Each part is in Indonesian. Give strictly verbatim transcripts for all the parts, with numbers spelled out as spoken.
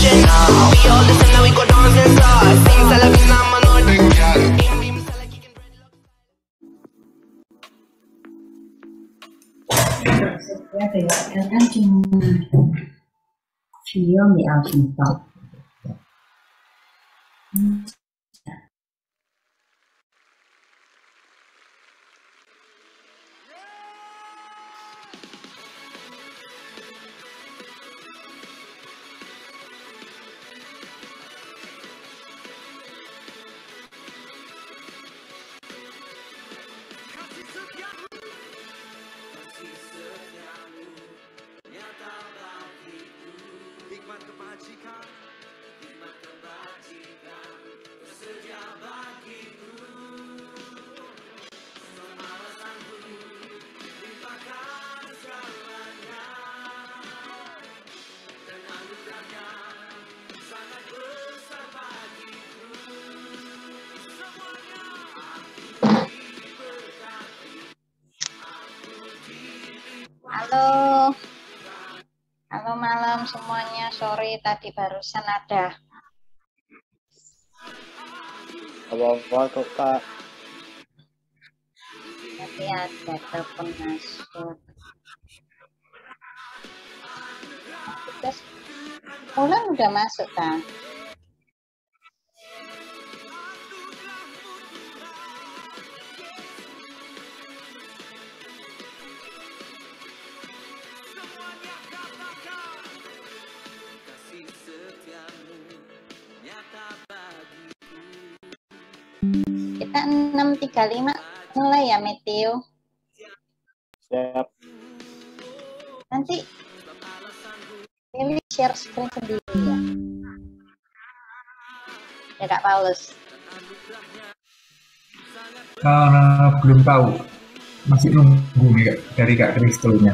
Ya kayak kan cuma video di Alkitab. Halo, halo malam semuanya. Sorry tadi barusan ada. Apa-apa kok Kak. Tapi ada telepon masuk. Terus, Mulan udah masuk kan? Kita enam tiga lima mulai ya, Meteo. Siap. Nanti pilih share screen sendiri ya. Ya Kak Paulus. Uh, belum tahu, masih nunggu ya dari Kak Kristelnya.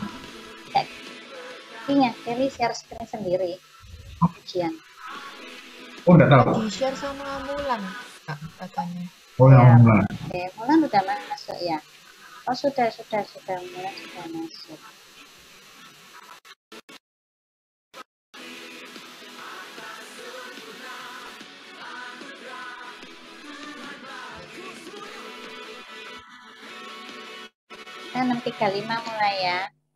Iya, pilih share screen sendiri. Ujian. Oh, enggak tahu. Di share sama Mulan Kak, katanya. Oh, Ya, yang Mulan. Oke, Mulan udah masuk ya. Oh sudah sudah sudah Mulan sudah masuk. enam tiga lima mulai ya.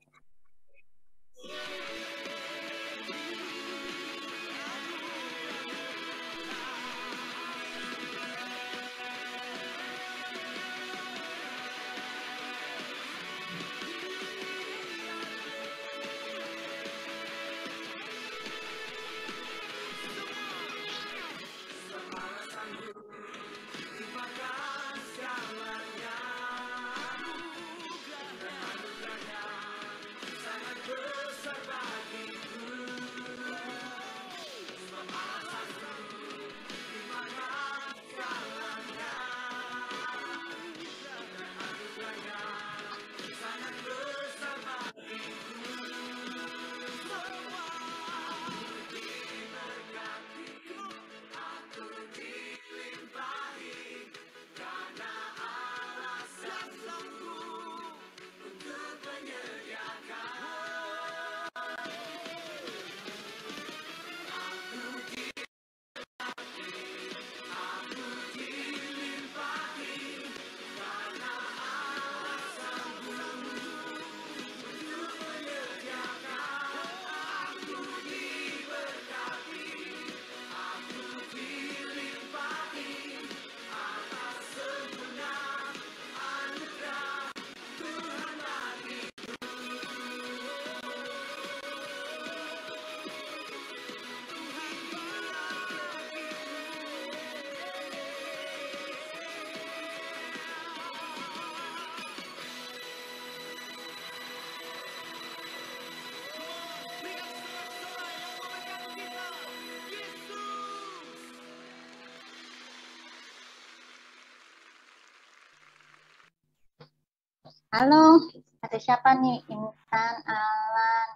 Halo, ada siapa nih? Intan, Alan,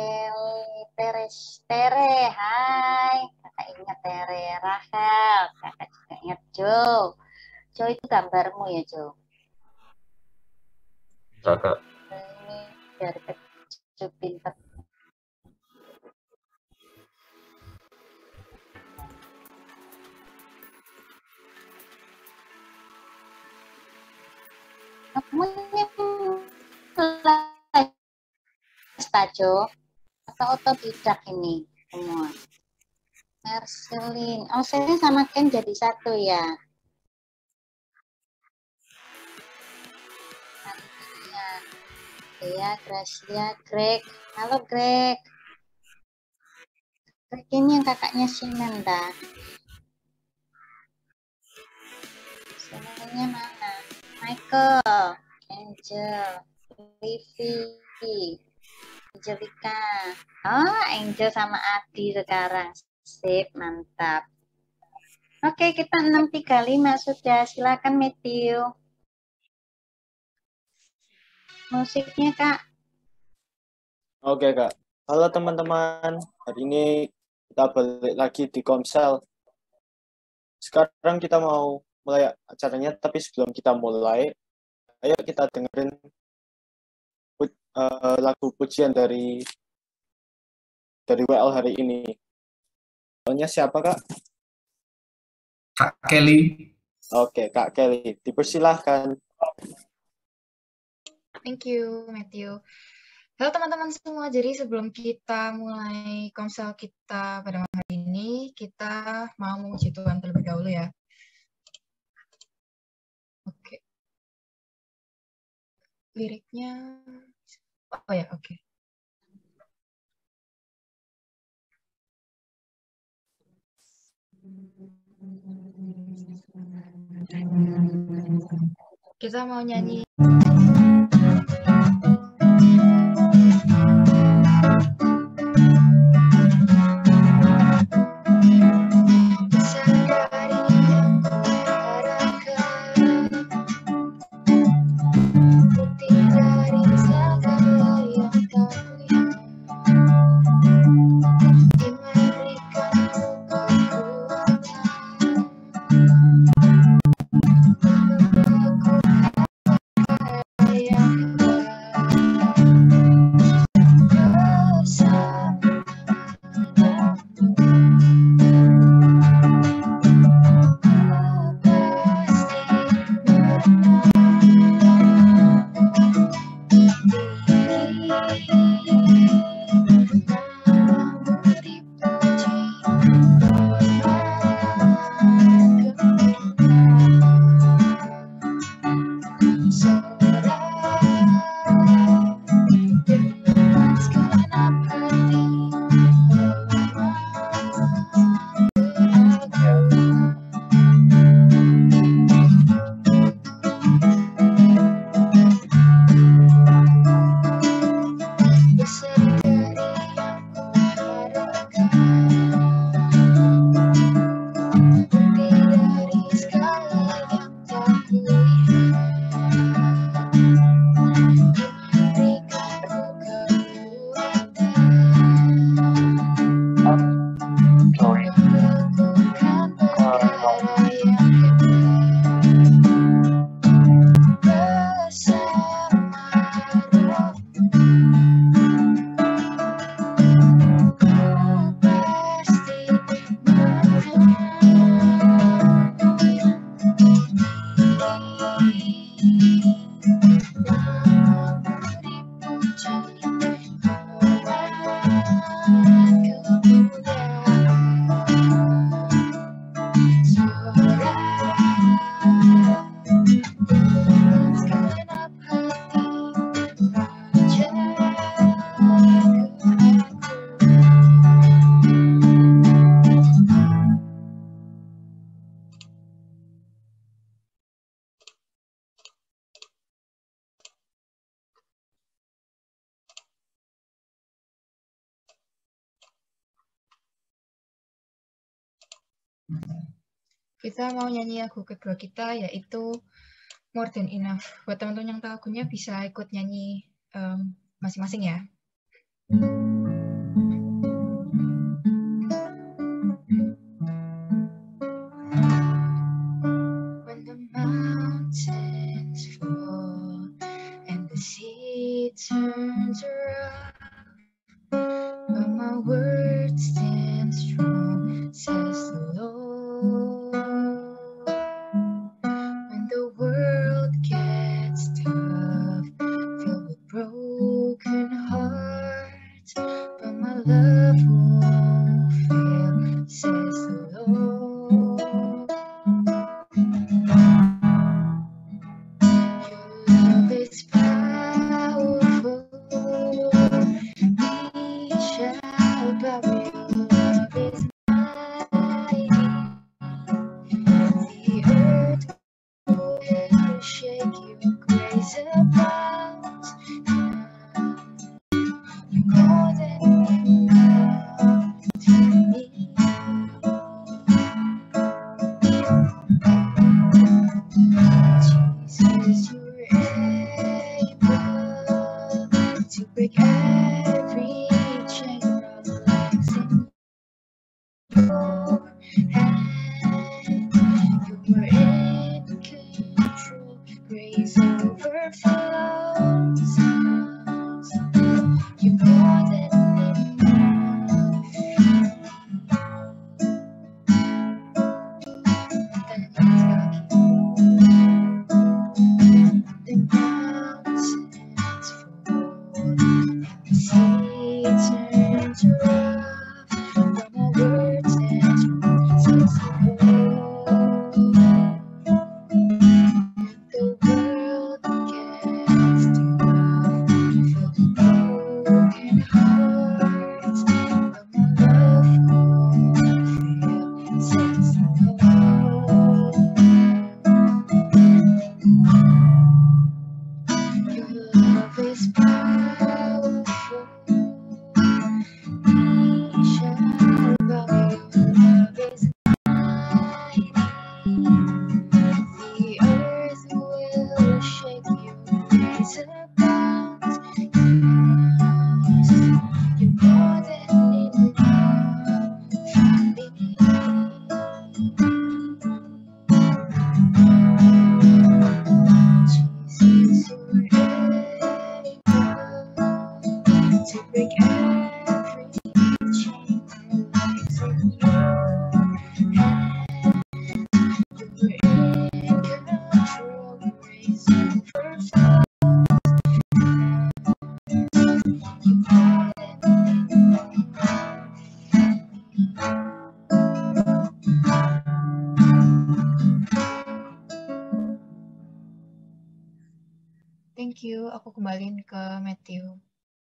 Kelly, Teres, Tere, hai. Kakak ingat Tere, Rahel, kakak juga ingat Jo. Jo itu gambarmu ya Jo? Kakak. Ini dari kecil pintar. Kamunya mulai Stajo atau otodidak ini semua? Marcelin, oh saya sama Ken jadi satu ya. Maria, Dea, Gracia, Greg. Halo Greg. Greg ini yang kakaknya Sinanda. Semuanya mana? Michael, Angel, Livy, Angelika. Oh, Angel sama Adi sekarang. Sip, mantap. Oke, kita enam tiga lima sudah. Silakan Matthew. Musiknya, Kak. Oke, Kak. Halo teman-teman. Hari ini kita balik lagi di Komsel. Sekarang kita mau mulai acaranya, tapi sebelum kita mulai, ayo kita dengerin uh, lagu pujian dari dari W L hari ini. Soalnya siapa, Kak? Kak Kelly. Oke, Kak Kelly. Dipersilahkan. Thank you, Matthew. Halo teman-teman semua, jadi sebelum kita mulai komsel kita pada malam hari ini, kita mau memuji Tuhan terlebih dahulu ya. Oke. Liriknya, oh ya, oke. Kita mau nyanyi. Kita mau nyanyi lagu kedua kita, yaitu More Than Enough. Buat teman-teman yang tahu lagunya bisa ikut nyanyi masing-masing um, ya. When the mountains fall and the sea turns around, but my word stands strong, says the Lord. When the world gets tough to break every chain relaxing your hand. You are in control, grace overflows. You're more than enough. The mountains fall, the sea turns rough, from my words and promises of hope. The world gets too rough for the broken hearts, but my love won't fail, says the Lord. Your love is powerful. We shall bow. Your love is mighty. The earth will shake. Your grace abounds. You're more than enough for me. Jesus, you're able to break every chain relaxing your hand. You're in control, grace overflows. You're more than Thank you. Aku kembaliin ke Matthew.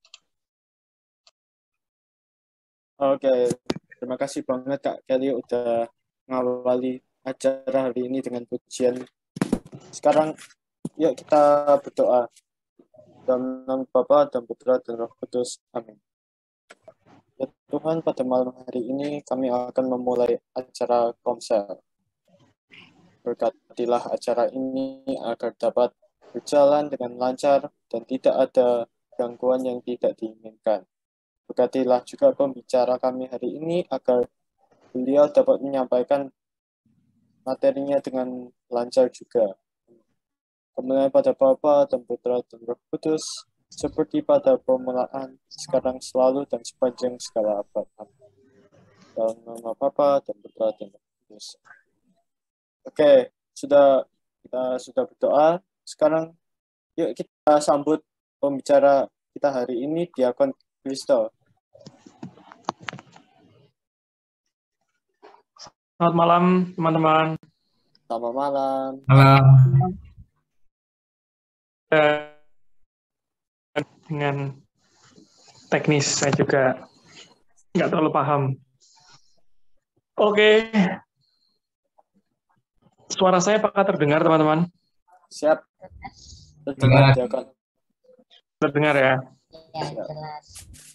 Oke, terima kasih banget Kak Kelly udah ngawali acara hari ini dengan pujian. Sekarang yuk kita berdoa. Dalam nama Bapa dan Putra dan Roh Kudus. Amin. Ya Tuhan, pada malam hari ini kami akan memulai acara Komsel. Berkatilah acara ini agar dapat berjalan dengan lancar dan tidak ada gangguan yang tidak diinginkan. Berkatilah juga pembicara kami hari ini agar beliau dapat menyampaikan materinya dengan lancar juga. Kemuliaan pada Bapa dan Putra dan Roh Kudus, seperti pada permulaan, sekarang selalu dan sepanjang segala abad. Amin. Dalam nama Bapa dan Putra dan Roh Kudus. Oke, sudah kita sudah berdoa. Sekarang yuk kita sambut pembicara kita hari ini, Diakon Kristo. Selamat malam, teman-teman. Selamat malam. Malam. Dengan teknis saya juga nggak terlalu paham. Oke. Suara saya apakah terdengar, teman-teman? Siap. Terdengar, Diakon. Terdengar ya? Ya, jelas.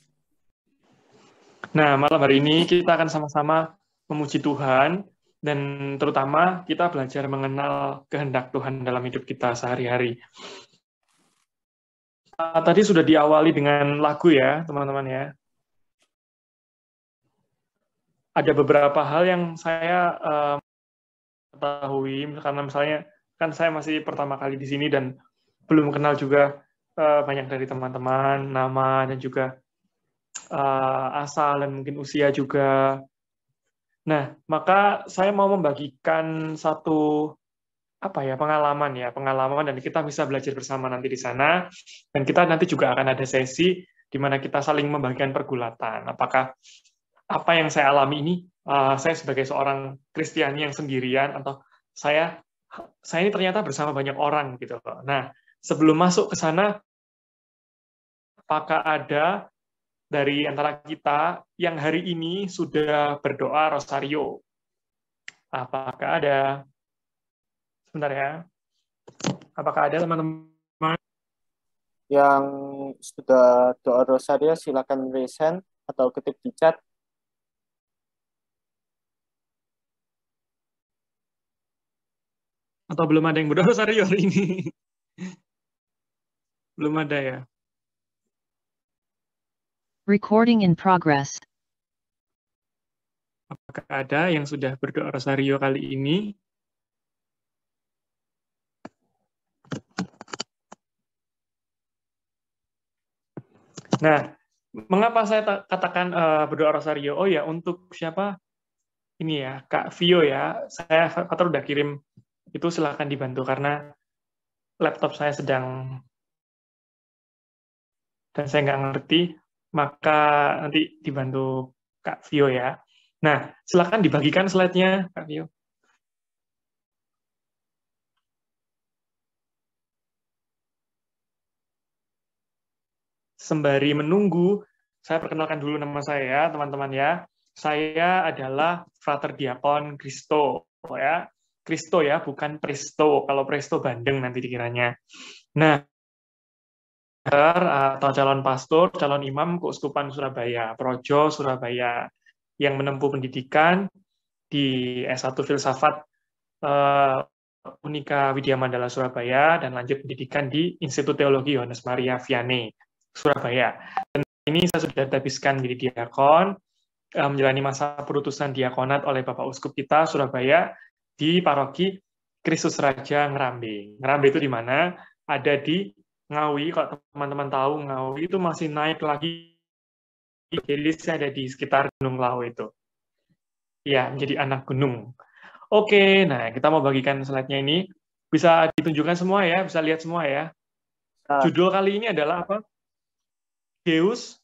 Nah, malam hari ini kita akan sama-sama memuji Tuhan, dan terutama kita belajar mengenal kehendak Tuhan dalam hidup kita sehari-hari. Uh, tadi sudah diawali dengan lagu ya, teman-teman ya. Ada beberapa hal yang saya uh, ketahui, karena misalnya kan saya masih pertama kali di sini dan belum kenal juga uh, banyak dari teman-teman, nama dan juga uh, asal dan mungkin usia juga. Nah, maka saya mau membagikan satu apa ya pengalaman ya pengalaman dan kita bisa belajar bersama nanti di sana, dan kita nanti juga akan ada sesi di mana kita saling membagikan pergulatan. Apakah apa yang saya alami ini uh, saya sebagai seorang Kristiani yang sendirian, atau saya saya ini ternyata bersama banyak orang gitu. Nah, sebelum masuk ke sana, apakah ada dari antara kita yang hari ini sudah berdoa rosario? Apakah ada? Sebentar ya. Apakah ada teman-teman Yang sudah doa rosario silakan raise hand atau ketik di chat. atau belum ada yang berdoa rosario hari ini? Belum ada ya? Recording in progress. Apakah ada yang sudah berdoa rosario kali ini? Nah, mengapa saya katakan uh, berdoa rosario? Oh ya, untuk siapa? Ini ya, Kak Vio ya. Saya Fatur udah kirim, itu silakan dibantu karena laptop saya sedang dan saya nggak ngerti, maka nanti dibantu Kak Vio ya. Nah, silakan dibagikan slide-nya, Kak Vio. Sembari menunggu, saya perkenalkan dulu nama saya, teman-teman ya. Saya adalah Frater Diakon Kristo, ya. Kristo ya, bukan Presto. Kalau Presto Bandeng nanti dikiranya. Nah, atau calon pastor, calon imam Keuskupan Surabaya, Projo Surabaya, yang menempuh pendidikan di S satu Filsafat uh, Unika Widya Mandala Surabaya, dan lanjut pendidikan di Institut Teologi Yohanes Maria Vianney Surabaya. Dan ini saya sudah habiskan menjadi diakon, uh, menjalani masa perutusan diakonat oleh Bapak Uskup kita Surabaya di Paroki Kristus Raja Ngerambe. Ngerambe itu di mana? Ada di Ngawi, kalau teman-teman tahu, Ngawi itu masih naik lagi. Jadi saya ada di sekitar Gunung Lawu itu. Ya, menjadi anak gunung. Oke, nah kita mau bagikan slide-nya ini. Bisa ditunjukkan semua ya, bisa lihat semua ya. Nah. Judul kali ini adalah apa? Deus,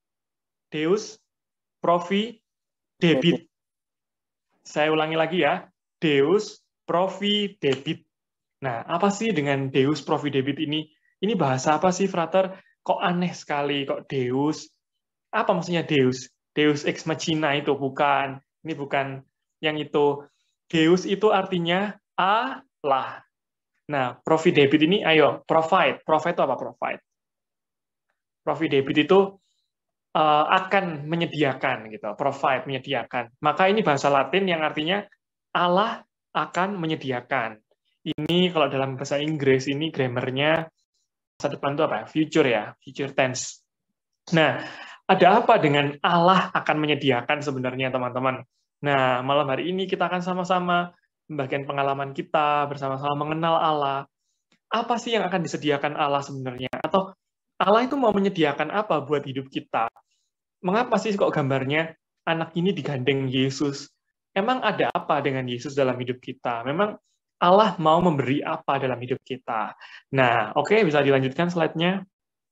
Deus, Profi, Debit. Saya ulangi lagi ya. Deus, Profi, Debit. Nah, apa sih dengan Deus, Profi, Debit ini? Ini bahasa apa sih, Frater? Kok aneh sekali, kok Deus? Apa maksudnya Deus? Deus ex machina itu, bukan. Ini bukan yang itu. Deus itu artinya Allah. Nah, Profi Debit ini, ayo, provide. Provide itu apa? Provide. Profi Debit itu uh, akan menyediakan, gitu. Provide, menyediakan. Maka ini bahasa Latin yang artinya Allah akan menyediakan. Ini kalau dalam bahasa Inggris, ini grammarnya masa depan itu apa? Future ya, future tense. Nah, ada apa dengan Allah akan menyediakan sebenarnya, teman-teman? Nah, malam hari ini kita akan sama-sama membagikan pengalaman kita, bersama-sama mengenal Allah. Apa sih yang akan disediakan Allah sebenarnya? Atau Allah itu mau menyediakan apa buat hidup kita? Mengapa sih kok gambarnya anak ini digandeng Yesus? Emang ada apa dengan Yesus dalam hidup kita? Memang Allah mau memberi apa dalam hidup kita? Nah, oke, okay, bisa dilanjutkan slide-nya.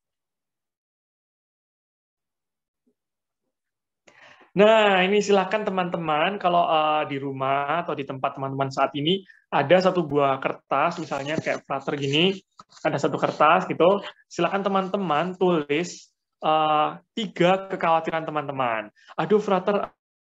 Nah, ini silakan teman-teman, kalau uh, di rumah atau di tempat teman-teman saat ini, ada satu buah kertas, misalnya kayak Frater gini, ada satu kertas gitu, silakan teman-teman tulis uh, tiga kekhawatiran teman-teman. Aduh, Frater,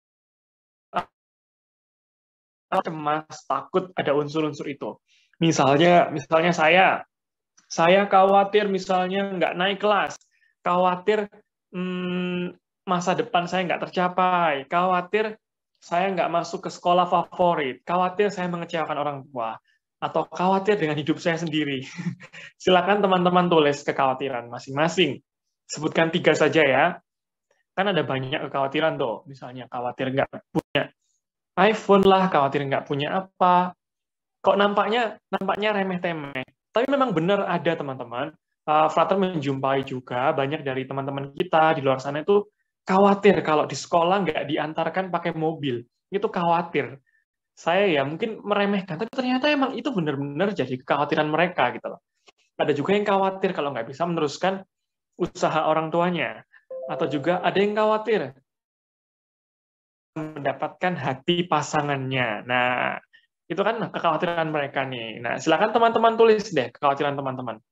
cemas, takut, ada unsur-unsur itu. Misalnya, misalnya saya, saya khawatir misalnya nggak naik kelas, khawatir hmm, masa depan saya nggak tercapai, khawatir saya nggak masuk ke sekolah favorit, khawatir saya mengecewakan orang tua, atau khawatir dengan hidup saya sendiri. Silakan teman-teman tulis kekhawatiran masing-masing. Sebutkan tiga saja ya. Kan ada banyak kekhawatiran tuh, misalnya khawatir nggak punya iPhone lah, khawatir nggak punya apa. Kok nampaknya nampaknya remeh-temeh. Tapi memang benar ada, teman-teman. Uh, Frater menjumpai juga banyak dari teman-teman kita di luar sana itu khawatir kalau di sekolah nggak diantarkan pakai mobil. Itu khawatir. Saya ya mungkin meremehkan, tapi ternyata emang itu benar-benar jadi kekhawatiran mereka gitu loh. Ada juga yang khawatir kalau nggak bisa meneruskan usaha orang tuanya. Atau juga ada yang khawatir mendapatkan hati pasangannya. Nah, itu kan kekhawatiran mereka nih. Nah, silakan teman-teman tulis deh kekhawatiran teman-teman.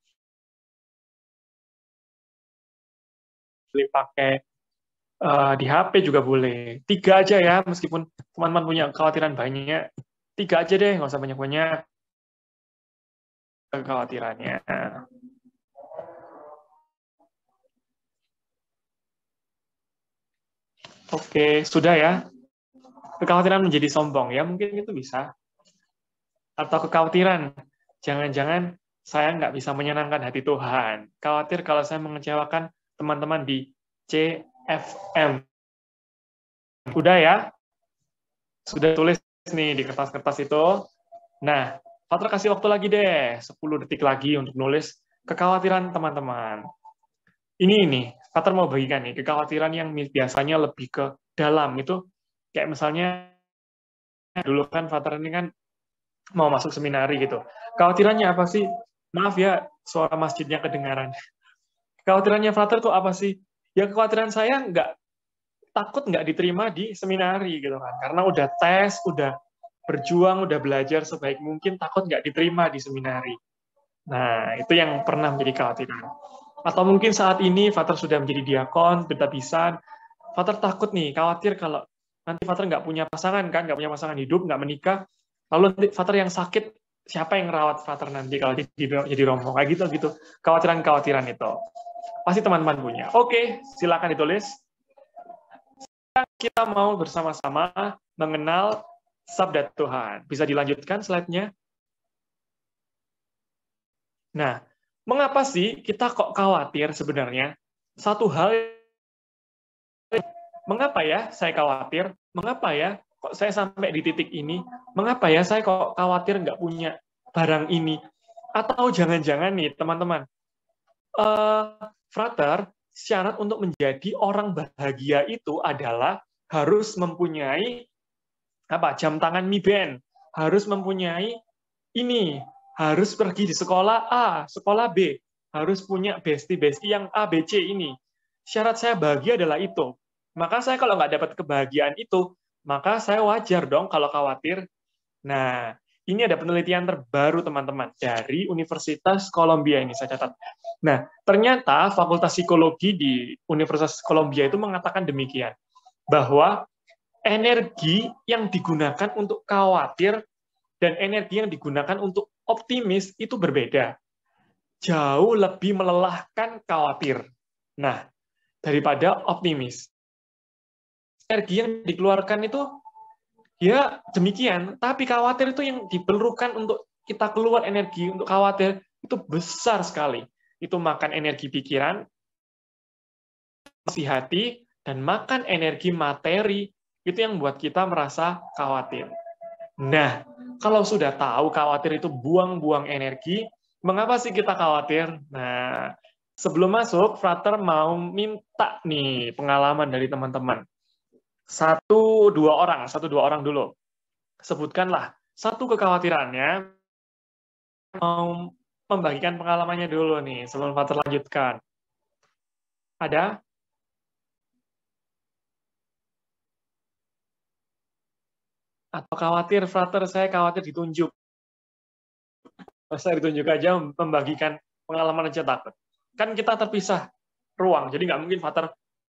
Boleh pakai uh, di H P juga boleh. Tiga aja ya, meskipun teman-teman punya kekhawatiran banyak. Tiga aja deh, nggak usah banyak-banyak kekhawatirannya. Oke, sudah ya. Kekhawatiran menjadi sombong, ya mungkin itu bisa. Atau kekhawatiran, jangan-jangan saya nggak bisa menyenangkan hati Tuhan. Khawatir kalau saya mengecewakan teman-teman di C F M. Udah ya? Sudah tulis nih di kertas-kertas itu. Nah, Fater kasih waktu lagi deh, sepuluh detik lagi untuk nulis kekhawatiran teman-teman. Ini nih, Fater mau bagikan nih, kekhawatiran yang biasanya lebih ke dalam, itu kayak misalnya, dulu kan Fater ini kan mau masuk seminari gitu. Kekhawatirannya apa sih? Maaf ya, suara masjidnya kedengaran. Kekhawatirannya Fater tuh apa sih? Ya kekhawatiran saya nggak, takut nggak diterima di seminari gitu kan. Karena udah tes, udah berjuang, udah belajar sebaik mungkin, takut nggak diterima di seminari. Nah, itu yang pernah menjadi kekhawatiran. Atau mungkin saat ini Fater sudah menjadi diakon, bertabisan, Fater takut nih, khawatir kalau nanti Fater nggak punya pasangan kan, nggak punya pasangan hidup, nggak menikah, lalu nanti Fater yang sakit, siapa yang ngerawat Fater nanti kalau jadi, jadi rombong, kayak gitu gitu. Kekhawatiran-kekhawatiran itu. Pasti teman-teman punya. Oke, silakan ditulis. Kita mau bersama-sama mengenal sabda Tuhan. Bisa dilanjutkan slide-nya? Nah, mengapa sih kita kok khawatir sebenarnya? Satu hal, mengapa ya saya khawatir? Mengapa ya kok saya sampai di titik ini? Mengapa ya saya kok khawatir nggak punya barang ini? Atau jangan-jangan nih, teman-teman, uh, Frater, syarat untuk menjadi orang bahagia itu adalah harus mempunyai apa jam tangan Mi Band, harus mempunyai ini, harus pergi di sekolah A, sekolah B, harus punya bestie-bestie yang A, B, C ini. Syarat saya bahagia adalah itu. Maka saya kalau nggak dapat kebahagiaan itu, maka saya wajar dong kalau khawatir. Nah, ini ada penelitian terbaru teman-teman dari Universitas Columbia ini saya catat. Nah, ternyata Fakultas Psikologi di Universitas Columbia itu mengatakan demikian, bahwa energi yang digunakan untuk khawatir dan energi yang digunakan untuk optimis itu berbeda. Jauh lebih melelahkan khawatir. Nah, daripada optimis. Energi yang dikeluarkan itu ya demikian, tapi khawatir itu yang diperlukan untuk kita keluar energi untuk khawatir itu besar sekali. Itu makan energi pikiran, isi hati, dan makan energi materi. Itu yang buat kita merasa khawatir. Nah, kalau sudah tahu khawatir itu buang-buang energi, mengapa sih kita khawatir? Nah, sebelum masuk, Frater mau minta nih pengalaman dari teman-teman. Satu, dua orang, satu, dua orang dulu. Sebutkanlah satu kekhawatirannya, mau membagikan pengalamannya dulu nih, sebelum Frater lanjutkan. Ada? Atau khawatir, Frater, saya khawatir ditunjuk. Saya ditunjuk aja membagikan pengalaman aja takut. Kan kita terpisah ruang, jadi nggak mungkin Frater.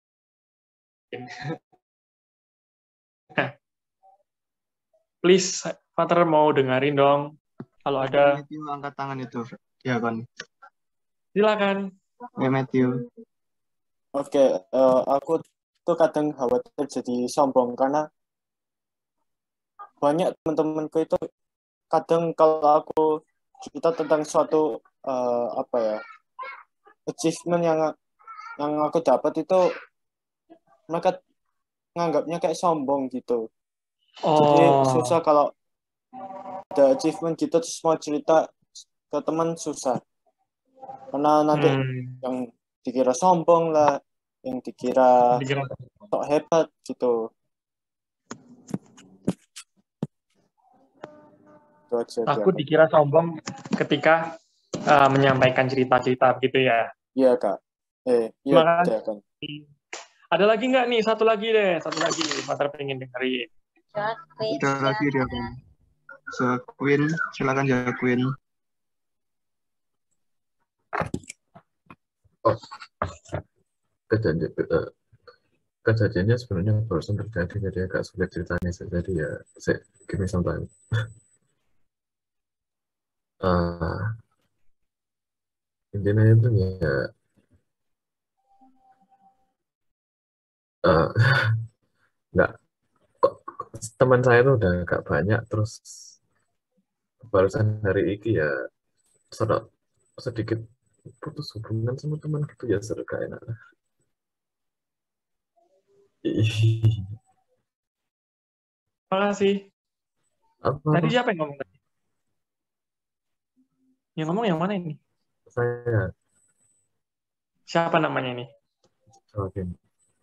Please, Frater mau dengerin dong. Kalau ada. Matthew angkat tangan itu, ya kan? Silakan. Ya Matthew. Oke, uh, aku tuh kadang khawatir jadi sombong karena banyak teman-temanku itu kadang kalau aku cerita tentang suatu uh, apa ya achievement yang yang aku dapat itu mereka nganggapnya kayak sombong gitu. Oh. Jadi susah kalau ada achievement gitu terus mau cerita ke teman susah karena nanti hmm. yang dikira sombong lah, yang dikira, dikira sok hebat gitu. Aku dikira sombong ketika uh, menyampaikan cerita-cerita begitu ya. Iya kak. Eh, iya kan. Ada lagi nggak nih? Satu lagi deh, satu lagi. Frater pengen dengerin. Ada lagi dia kan. Jaquin, silakan Jaquin. Oh, kejadian, kejadiannya sebenarnya barusan terjadi, jadi agak sulit ceritanya. Jadi ya, saya give me some time. Uh, intinya itu ya uh, nggak kok teman saya tuh udah agak banyak, terus barusan hari ini ya sedikit putus hubungan sama teman gitu ya, seru gak enak. Terima kasih. Apa? Tadi siapa yang ngomong tadi? Yang ngomong yang mana ini? Saya. Siapa namanya ini? Joaquin.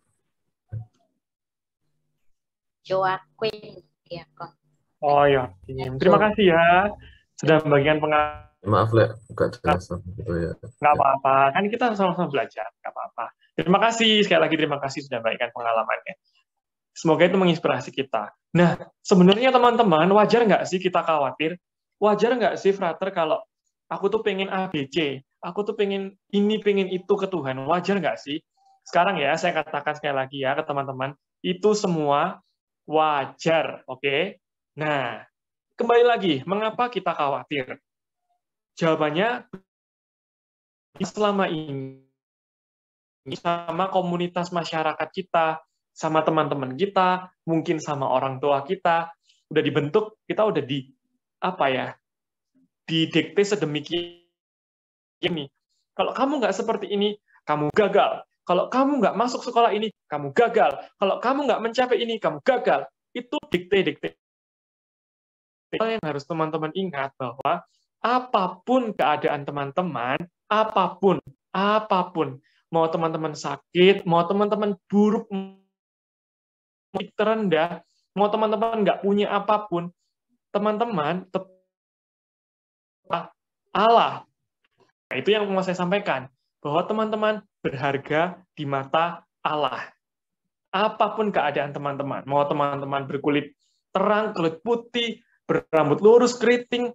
Joaquin, ya kon. Oh ya, terima kasih ya sudah membagikan pengalaman. Maaf lah, nggak jelas gitu ya. Nggak apa-apa, kan kita sama-sama belajar, nggak apa-apa. Terima kasih, sekali lagi terima kasih sudah membagikan pengalamannya. Semoga itu menginspirasi kita. Nah, sebenarnya teman-teman, wajar nggak sih kita khawatir? Wajar nggak sih, frater, kalau aku tuh pengen A, B, C, aku tuh pengen ini, pengen itu ke Tuhan, wajar nggak sih? Sekarang ya, saya katakan sekali lagi ya ke teman-teman, itu semua wajar, oke? Okay? Nah, kembali lagi, mengapa kita khawatir? Jawabannya, selama ini, sama komunitas masyarakat kita, sama teman-teman kita, mungkin sama orang tua kita, udah dibentuk, kita udah di, apa ya, didikte sedemikian ini. Kalau kamu nggak seperti ini, kamu gagal. Kalau kamu nggak masuk sekolah ini, kamu gagal. Kalau kamu nggak mencapai ini, kamu gagal. Itu dikte-dikte. Yang harus teman-teman ingat bahwa apapun keadaan teman-teman, apapun, apapun, mau teman-teman sakit, mau teman-teman buruk, terendah, mau teman-teman nggak punya apapun, teman-teman tetap Allah. Nah, itu yang mau saya sampaikan, bahwa teman-teman berharga di mata Allah. Apapun keadaan teman-teman, mau teman-teman berkulit terang, kulit putih, berambut lurus, keriting,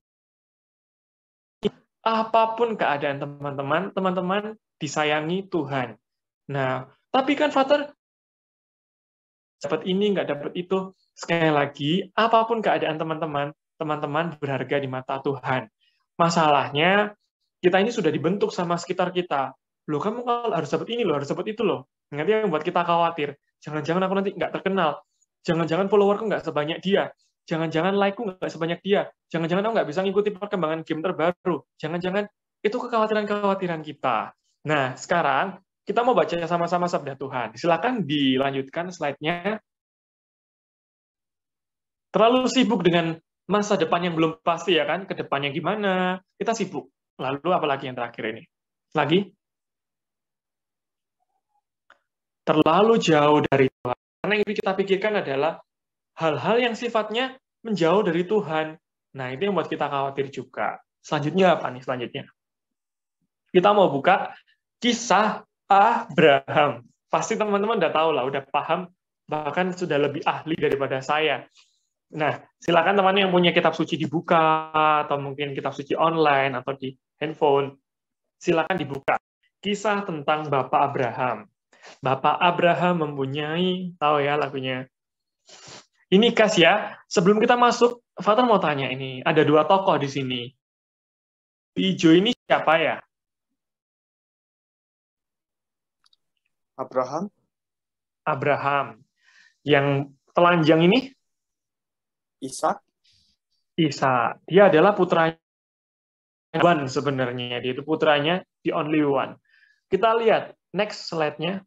apapun keadaan teman-teman, teman-teman disayangi Tuhan. Nah, tapi kan Father, dapat ini, nggak dapat itu. Sekali lagi, apapun keadaan teman-teman, teman-teman berharga di mata Tuhan. Masalahnya, kita ini sudah dibentuk sama sekitar kita. Loh, kamu kalau harus dapat ini loh, harus dapat itu loh. Nanti yang membuat kita khawatir. Jangan-jangan aku nanti nggak terkenal. Jangan-jangan followerku nggak sebanyak dia. Jangan-jangan like-ku nggak sebanyak dia. Jangan-jangan aku nggak bisa ngikuti perkembangan game terbaru. Jangan-jangan itu kekhawatiran-kekhawatiran kita. Nah, sekarang kita mau baca sama-sama sabda Tuhan. Silakan dilanjutkan slide-nya. Terlalu sibuk dengan masa depan yang belum pasti ya kan, ke depannya gimana, kita sibuk. Lalu apalagi yang terakhir ini? Lagi? Terlalu jauh dari Tuhan. Karena yang kita pikirkan adalah hal-hal yang sifatnya menjauh dari Tuhan. Nah, itu yang buat kita khawatir juga. Selanjutnya apa nih selanjutnya? Kita mau buka kisah Abraham. Pasti teman-teman udah tahu lah, udah paham, bahkan sudah lebih ahli daripada saya. Nah, silakan teman yang punya kitab suci dibuka, atau mungkin kitab suci online, atau di handphone. Silakan dibuka. Kisah tentang Bapak Abraham. Bapak Abraham mempunyai, tahu ya lagunya. Ini khas ya. Sebelum kita masuk, Father mau tanya ini. Ada dua tokoh di sini. Hijau ini siapa ya? Abraham. Abraham. Yang telanjang ini? Ishak. Ishak. Dia adalah putranya one sebenarnya. Dia itu putranya the only one. Kita lihat next slide-nya.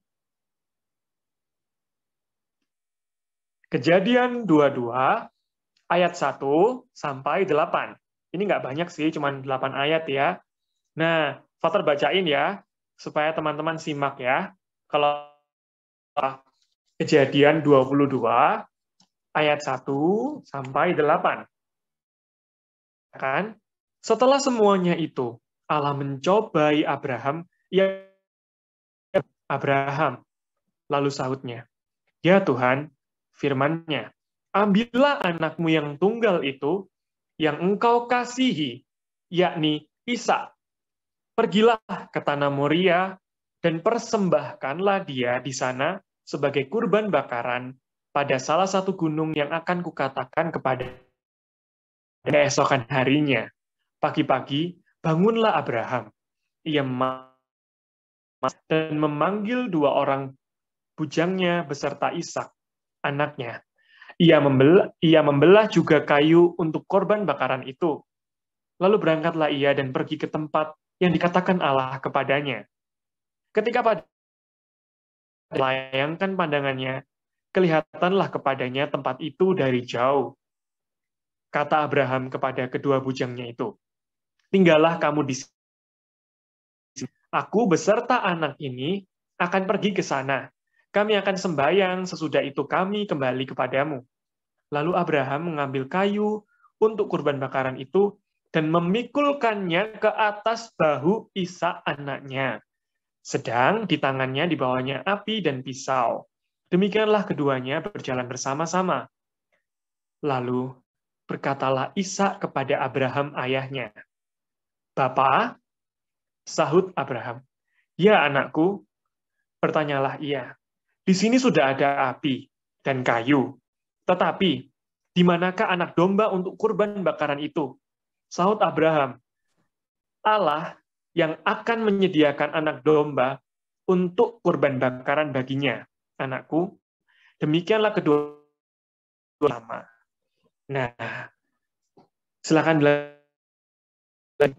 Kejadian dua puluh dua ayat satu sampai delapan. Ini nggak banyak sih, cuma delapan ayat ya. Nah, Father bacain ya, supaya teman-teman simak ya. Kalau Kejadian dua puluh dua ayat satu sampai delapan. Kan? Setelah semuanya itu, Allah mencobai Abraham, ya Abraham. Lalu sahutnya, ya Tuhan, firman-Nya, ambillah anakmu yang tunggal itu, yang engkau kasihi, yakni Ishak. Pergilah ke tanah Moria, dan persembahkanlah dia di sana sebagai kurban bakaran pada salah satu gunung yang akan kukatakan kepada keesokan harinya. Pagi-pagi, bangunlah Abraham. Ia dan memanggil dua orang bujangnya beserta Ishak, anaknya. Ia membelah, ia membelah juga kayu untuk korban bakaran itu. Lalu berangkatlah ia dan pergi ke tempat yang dikatakan Allah kepadanya. Ketika pada melayangkan pandangannya, kelihatanlah kepadanya tempat itu dari jauh. Kata Abraham kepada kedua bujangnya itu, tinggallah kamu di sini. Aku beserta anak ini akan pergi ke sana. Kami akan sembahyang, sesudah itu kami kembali kepadamu. Lalu Abraham mengambil kayu untuk kurban bakaran itu dan memikulkannya ke atas bahu Ishak anaknya. Sedang di tangannya dibawanya api dan pisau. Demikianlah keduanya berjalan bersama-sama. Lalu berkatalah Ishak kepada Abraham ayahnya, "Bapa," sahut Abraham. "Ya anakku," bertanyalah ia, "di sini sudah ada api dan kayu. Tetapi, di manakah anak domba untuk kurban bakaran itu?" Sahut Abraham, "Allah yang akan menyediakan anak domba untuk kurban bakaran baginya, anakku." Demikianlah kedua lama. Nah, silakan belajar.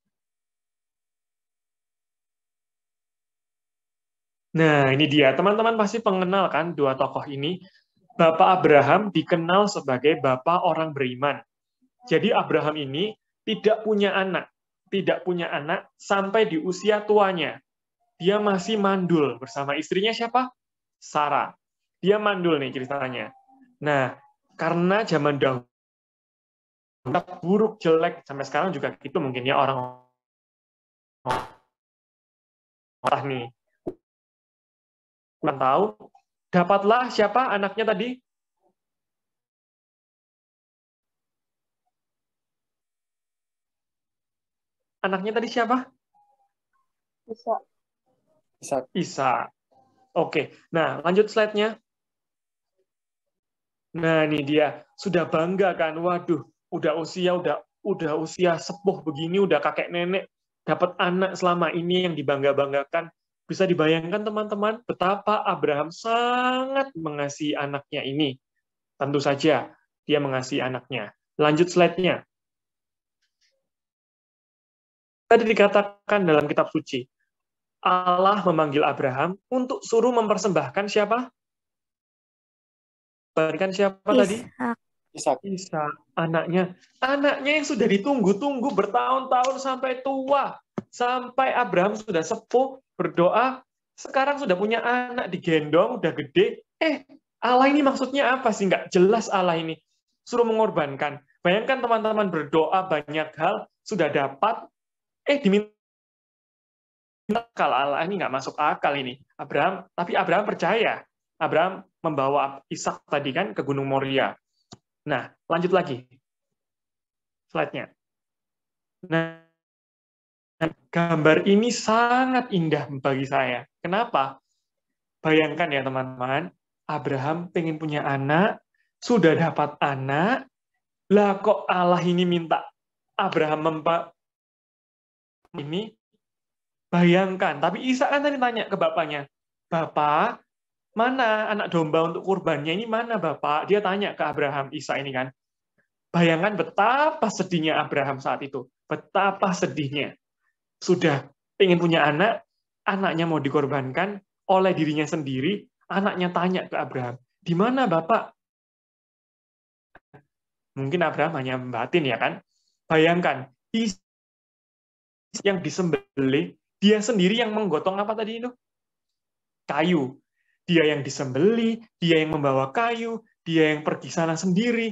Nah, ini dia. Teman-teman pasti pengenal kan dua tokoh ini. Bapak Abraham dikenal sebagai bapak orang beriman. Jadi Abraham ini tidak punya anak. Tidak punya anak sampai di usia tuanya. Dia masih mandul bersama istrinya siapa? Sarah. Dia mandul nih ceritanya. Nah, karena zaman dahulu buruk, jelek, sampai sekarang juga gitu mungkin ya orang orang nih. Kurang tahu, dapatlah siapa anaknya tadi? Anaknya tadi siapa? Bisa. Ishak. Ishak. Oke, nah lanjut slide-nya. Nah ini dia, sudah bangga kan? Waduh, udah usia udah udah usia sepuh begini, udah kakek nenek, dapat anak selama ini yang dibangga-banggakan. Bisa dibayangkan teman-teman betapa Abraham sangat mengasihi anaknya ini. Tentu saja dia mengasihi anaknya. Lanjut slide-nya. Tadi dikatakan dalam kitab suci, Allah memanggil Abraham untuk suruh mempersembahkan siapa? Berikan siapa tadi? Ishak. Ishak, anaknya. Anaknya yang sudah ditunggu-tunggu bertahun-tahun sampai tua. Sampai Abraham sudah sepuh, berdoa, sekarang sudah punya anak, digendong, udah gede. Eh, Allah ini maksudnya apa sih? Nggak jelas Allah ini. Suruh mengorbankan. Bayangkan teman-teman berdoa banyak hal, sudah dapat, eh diminta akal. Allah ini nggak masuk akal ini. Abraham, tapi Abraham percaya. Abraham membawa Ishak tadi kan ke Gunung Moria. Nah, lanjut lagi. Slide-nya. Nah, gambar ini sangat indah bagi saya. Kenapa? Bayangkan ya teman-teman, Abraham pengen punya anak, sudah dapat anak, lah kok Allah ini minta Abraham mempa ini, bayangkan. Tapi Ishak kan tadi tanya ke bapaknya, "Bapak, mana anak domba untuk kurbannya ini mana Bapak?" Dia tanya ke Abraham, Ishak ini kan. Bayangkan betapa sedihnya Abraham saat itu. Betapa sedihnya. Sudah ingin punya anak, anaknya mau dikorbankan oleh dirinya sendiri, anaknya tanya ke Abraham, "Di mana Bapak?" Mungkin Abraham hanya membatin ya kan. Bayangkan, yang disembelih, dia sendiri yang menggotong apa tadi itu? Kayu. Dia yang disembelih, dia yang membawa kayu, dia yang pergi sana sendiri.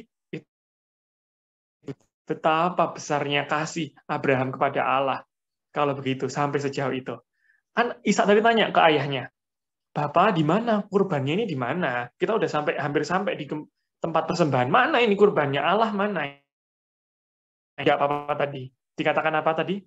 Betapa besarnya kasih Abraham kepada Allah. Kalau begitu, sampai sejauh itu. Ishak tadi tanya ke ayahnya, "Bapak, di mana? Kurbannya ini di mana? Kita udah sampai hampir sampai di tempat persembahan. Mana ini kurbannya? Allah mana?" Ya apa-apa tadi. Dikatakan apa tadi?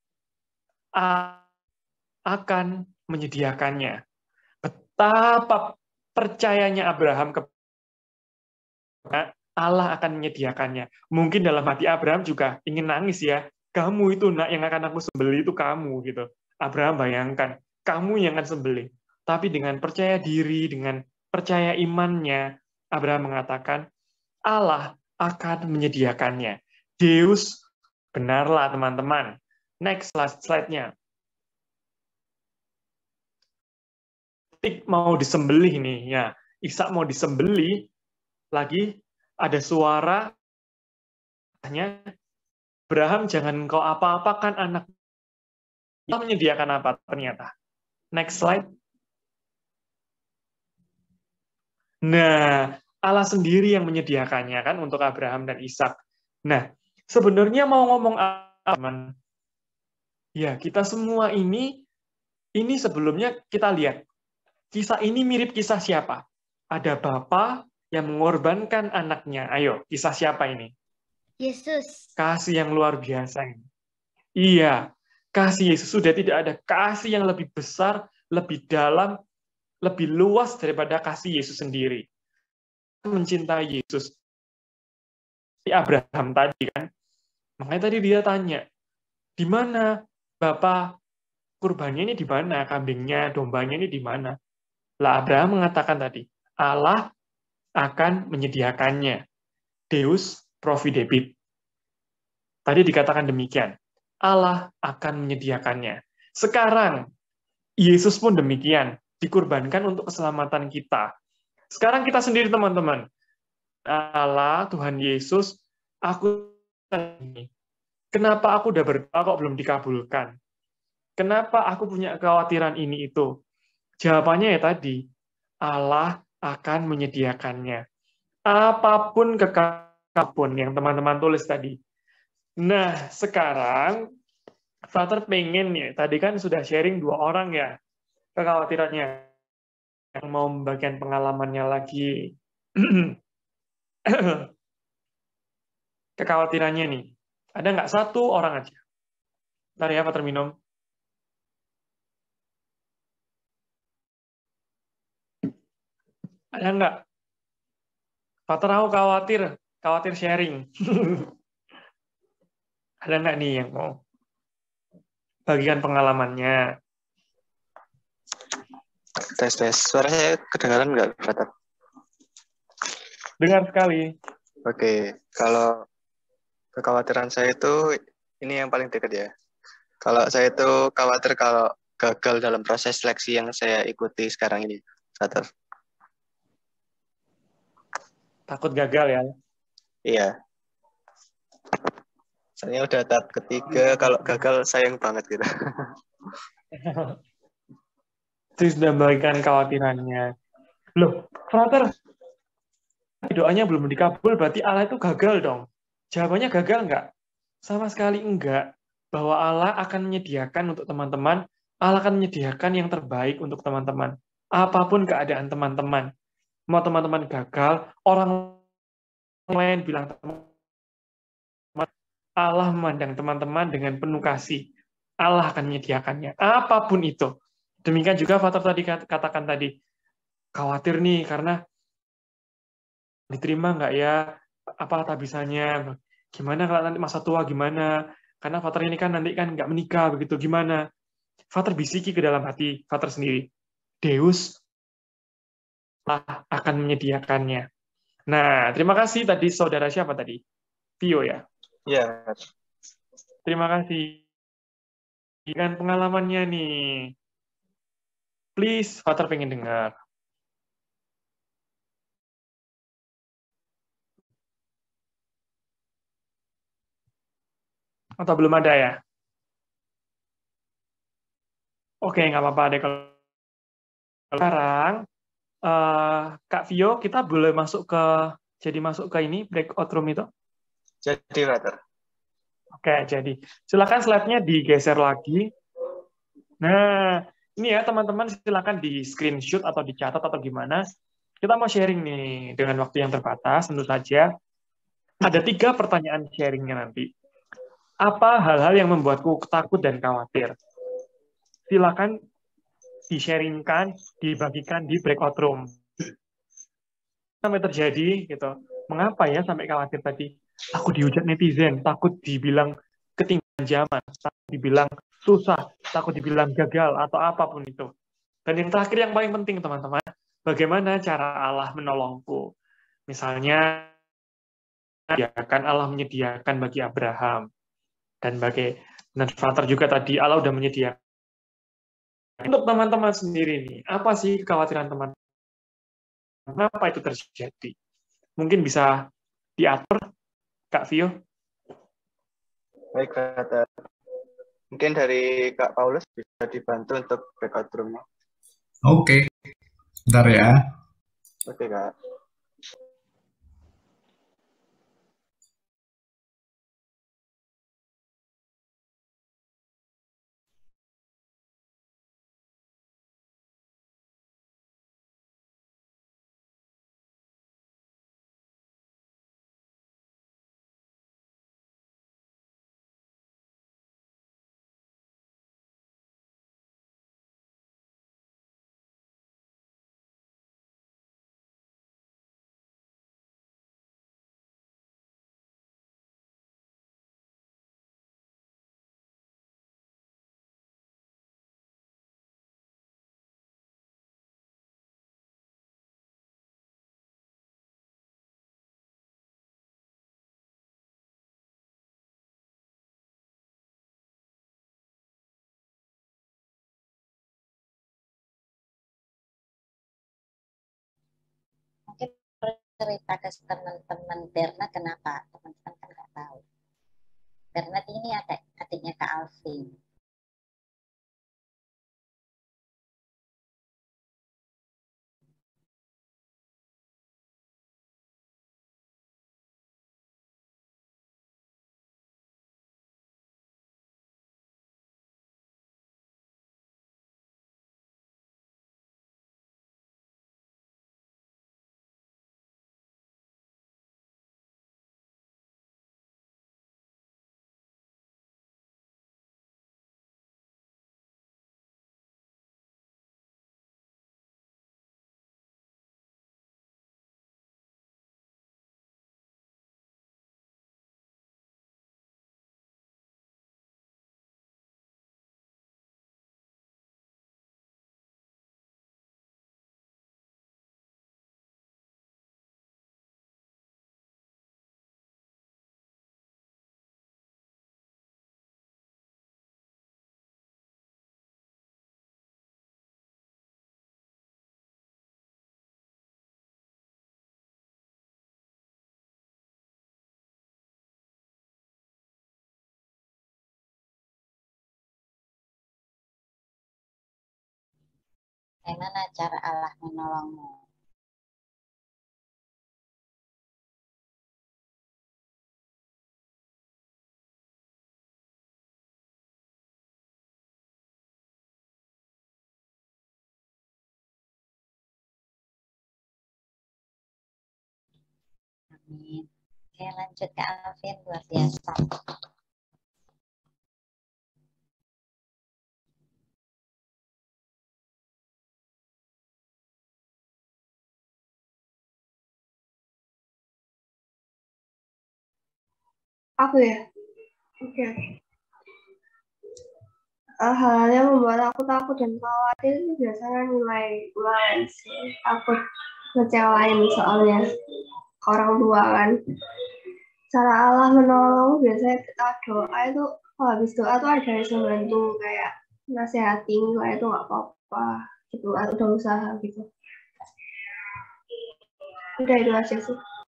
Akan menyediakannya. Betapa percayanya Abraham kepada Allah akan menyediakannya. Mungkin dalam hati Abraham juga ingin nangis ya. "Kamu itu nak yang akan aku sembelih itu kamu," gitu. Abraham bayangkan, kamu yang akan sembelih. Tapi dengan percaya diri, dengan percaya imannya, Abraham mengatakan, Allah akan menyediakannya. Deus, benarlah teman-teman. Next slide-nya. ketik mau disembelih nih, ya Ishak mau disembelih, lagi ada suara Abraham jangan kau apa-apakan anak. Allah menyediakan apa ternyata? Next slide. Nah, Allah sendiri yang menyediakannya kan untuk Abraham dan Ishak. Nah, sebenarnya mau ngomong apa? Ya, kita semua ini, ini sebelumnya kita lihat. Kisah ini mirip kisah siapa? Ada Bapa yang mengorbankan anaknya. Ayo, kisah siapa ini? Yesus. Kasih yang luar biasa ini. Iya, kasih Yesus sudah tidak ada kasih yang lebih besar, lebih dalam, lebih luas daripada kasih Yesus sendiri. Mencintai Yesus. Si Abraham tadi kan, makanya tadi dia tanya, di mana Bapak kurbannya ini di mana, kambingnya, dombanya ini di mana? Lah Abraham mengatakan tadi, Allah akan menyediakannya. Deus providebit. Tadi dikatakan demikian. Allah akan menyediakannya. Sekarang, Yesus pun demikian. Dikurbankan untuk keselamatan kita. Sekarang kita sendiri, teman-teman. Allah, Tuhan Yesus, aku ini. Kenapa aku udah berdoa kok belum dikabulkan? Kenapa aku punya kekhawatiran ini itu? Jawabannya ya tadi, Allah akan menyediakannya. Apapun kekapun yang teman-teman tulis tadi. Nah, sekarang Father pengen nih, tadi kan sudah sharing dua orang ya, kekhawatirannya. Yang mau membagikan pengalamannya lagi. Kekhawatirannya nih. Ada nggak satu orang aja? Ntar ya, Father minum. Ada nggak? Father aku khawatir, khawatir sharing. Ada nggak nih yang mau bagikan pengalamannya? Tes tes. Suara saya kedengaran nggak, Father? Dengar sekali. Oke, kalau kekhawatiran saya itu ini yang paling dekat ya. Kalau saya itu khawatir kalau gagal dalam proses seleksi yang saya ikuti sekarang ini, Father. Takut gagal ya? Iya. Saya udah tahap ketiga, kalau gagal sayang banget gitu. Itu sudah membagikan kekhawatirannya. Loh, Frater, doanya belum dikabul, berarti Allah itu gagal dong. Jawabannya gagal nggak? Sama sekali enggak. Bahwa Allah akan menyediakan untuk teman-teman, Allah akan menyediakan yang terbaik untuk teman-teman. Apapun keadaan teman-teman. Mau teman-teman gagal, orang lain bilang teman-teman, Allah memandang teman-teman dengan penuh kasih. Allah akan menyediakannya. Apapun itu. Demikian juga Father tadi katakan tadi, khawatir nih karena diterima nggak ya, apa tabisanya, gimana kalau nanti masa tua gimana, karena Father ini kan nanti kan nggak menikah begitu, gimana. Father bisiki ke dalam hati Father sendiri, Deus Allah akan menyediakannya. Nah, terima kasih tadi saudara siapa tadi? Tio ya? Iya. Terima kasih. Dengan pengalamannya nih. Please, Father pengen dengar. Atau belum ada ya? Oke, nggak apa-apa deh kalau sekarang. Uh, Kak Vio, kita boleh masuk ke, jadi masuk ke ini, breakout room itu? Jadi, Father. Oke, jadi. Silakan slide-nya digeser lagi. Nah, ini ya teman-teman, silakan di screenshot atau dicatat atau gimana. Kita mau sharing nih dengan waktu yang terbatas, tentu saja. Ada tiga pertanyaan sharingnya nanti. Apa hal-hal yang membuatku takut dan khawatir? Silakan di-sharingkan, dibagikan di breakout room. Sampai terjadi, gitu. Mengapa ya sampai khawatir tadi? Takut dihujat netizen, takut dibilang ketinggalan zaman, takut dibilang susah, takut dibilang gagal, atau apapun itu. Dan yang terakhir yang paling penting, teman-teman, bagaimana cara Allah menolongku? Misalnya, akan Allah menyediakan bagi Abraham. Dan bagi dan Father juga tadi, Allah sudah menyediakan untuk teman-teman sendiri nih, apa sih kekhawatiran teman? Kenapa itu terjadi? Mungkin bisa diatur, Kak Vio? Baik, kata. Mungkin dari Kak Paulus bisa dibantu untuk backup room-nya. Oke, bentar ya. Oke, Kak. Mungkin cerita ke teman-teman Bernard kenapa teman-teman kan nggak tahu. Bernard ini ada adiknya Kak Alvin. Bagaimana cara Allah menolongmu? Amin. Oke, lanjut ke Alvin, luar biasa. Aku ya? Oke. Uh, hal yang membuat aku takut dan khawatir itu biasanya nilai ulangan sih. Takut ngecewain soalnya ke orang tua kan. Cara Allah menolong biasanya kita doa itu, oh, habis doa tuh ada yang membantu kayak nasihatin kayak itu nggak apa-apa gitu, udah usaha gitu. Udah itu aja sih.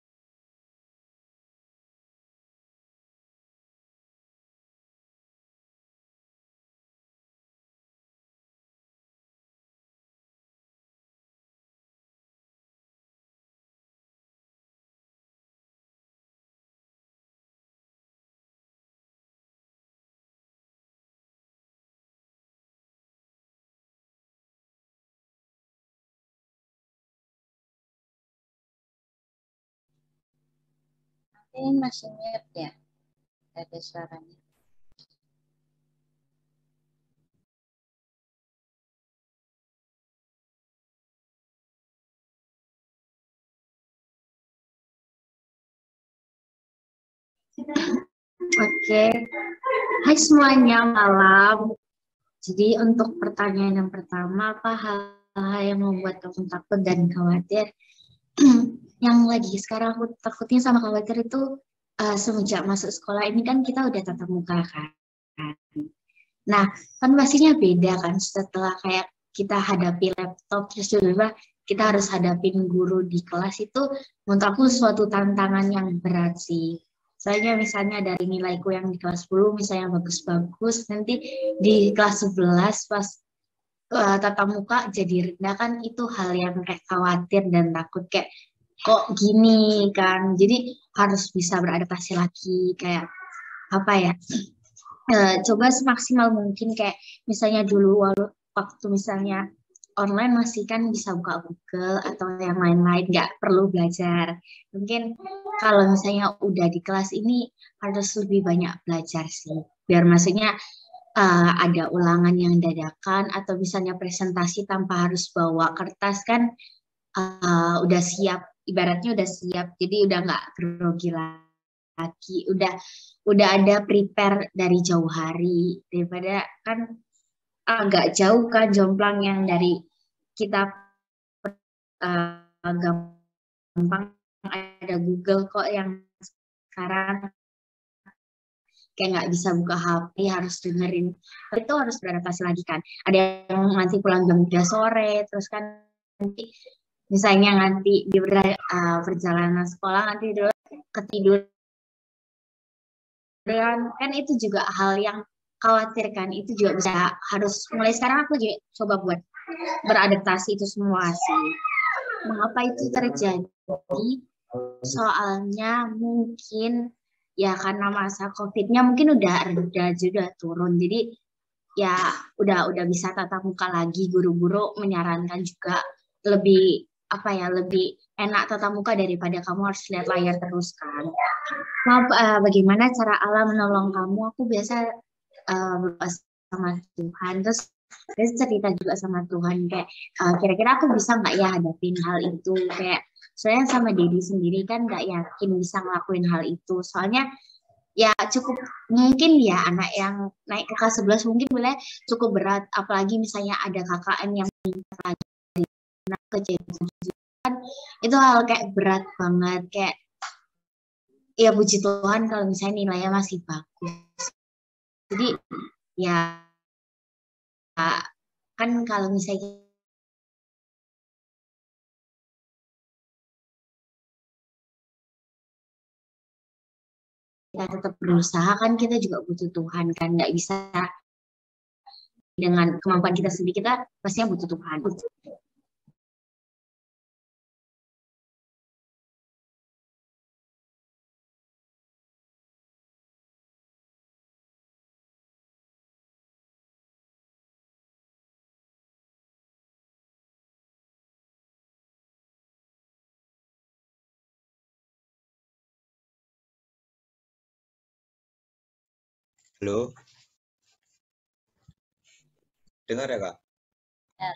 Ini masih mute ya? Ada suaranya. Oke, hai semuanya, malam. Jadi untuk pertanyaan yang pertama, apa hal-hal yang membuat kamu takut dan khawatir? Yang lagi sekarang aku takutnya sama khawatir itu uh, semenjak masuk sekolah ini kan kita udah tatap muka kan. Nah, kan pastinya beda kan setelah kayak kita hadapi laptop, terus tiba-tiba kita harus hadapin guru di kelas itu menurut aku suatu tantangan yang berat sih. Soalnya misalnya dari nilaiku yang di kelas sepuluh misalnya bagus-bagus, nanti di kelas sebelas pas uh, tatap muka jadi rendah kan itu hal yang kayak khawatir dan takut kayak kok gini kan. Jadi harus bisa beradaptasi lagi kayak apa ya? Eh, coba semaksimal mungkin kayak misalnya dulu walau- waktu misalnya online masih kan bisa buka Google atau yang lain-lain nggak perlu belajar. Mungkin kalau misalnya udah di kelas ini harus lebih banyak belajar sih. Biar maksudnya eh, ada ulangan yang dadakan atau misalnya presentasi tanpa harus bawa kertas kan eh, udah siap, ibaratnya udah siap. Jadi udah nggak grogi lagi, udah udah ada prepare dari jauh hari daripada kan agak jauh kan jomplang yang dari kita uh, gampang ada Google kok yang sekarang kayak nggak bisa buka H P harus dengerin itu harus beradaptasi lagi kan ada yang nanti pulang jam tiga sore terus kan nanti misalnya nanti di uh, perjalanan sekolah nanti dulu ketiduran kan itu juga hal yang khawatirkan itu juga bisa harus mulai sekarang aku juga coba buat beradaptasi itu semua sih. Mengapa itu terjadi? Soalnya mungkin ya karena masa COVID-nya mungkin udah reda juga turun. Jadi ya udah udah bisa tatap muka lagi. Guru-guru menyarankan juga lebih apa ya lebih enak tatap muka daripada kamu harus lihat layar terus kan. Maaf, uh, bagaimana cara Allah menolong kamu? Aku biasa uh, berdoa sama Tuhan, terus saya cerita juga sama Tuhan kayak uh, kira-kira aku bisa nggak ya hadapin hal itu kayak soalnya sama Dedi sendiri kan nggak yakin bisa ngelakuin hal itu. Soalnya ya cukup mungkin ya anak yang naik ke kelas sebelas mungkin boleh cukup berat, apalagi misalnya ada K K N yang lagi kejadian kan itu hal kayak berat banget kayak ya puji Tuhan kalau misalnya nilainya masih bagus. Jadi ya kan kalau misalnya kita tetap berusaha kan kita juga butuh Tuhan kan nggak bisa dengan kemampuan kita sendiri kita pastinya butuh Tuhan. Halo, dengar ya Kak? Ya.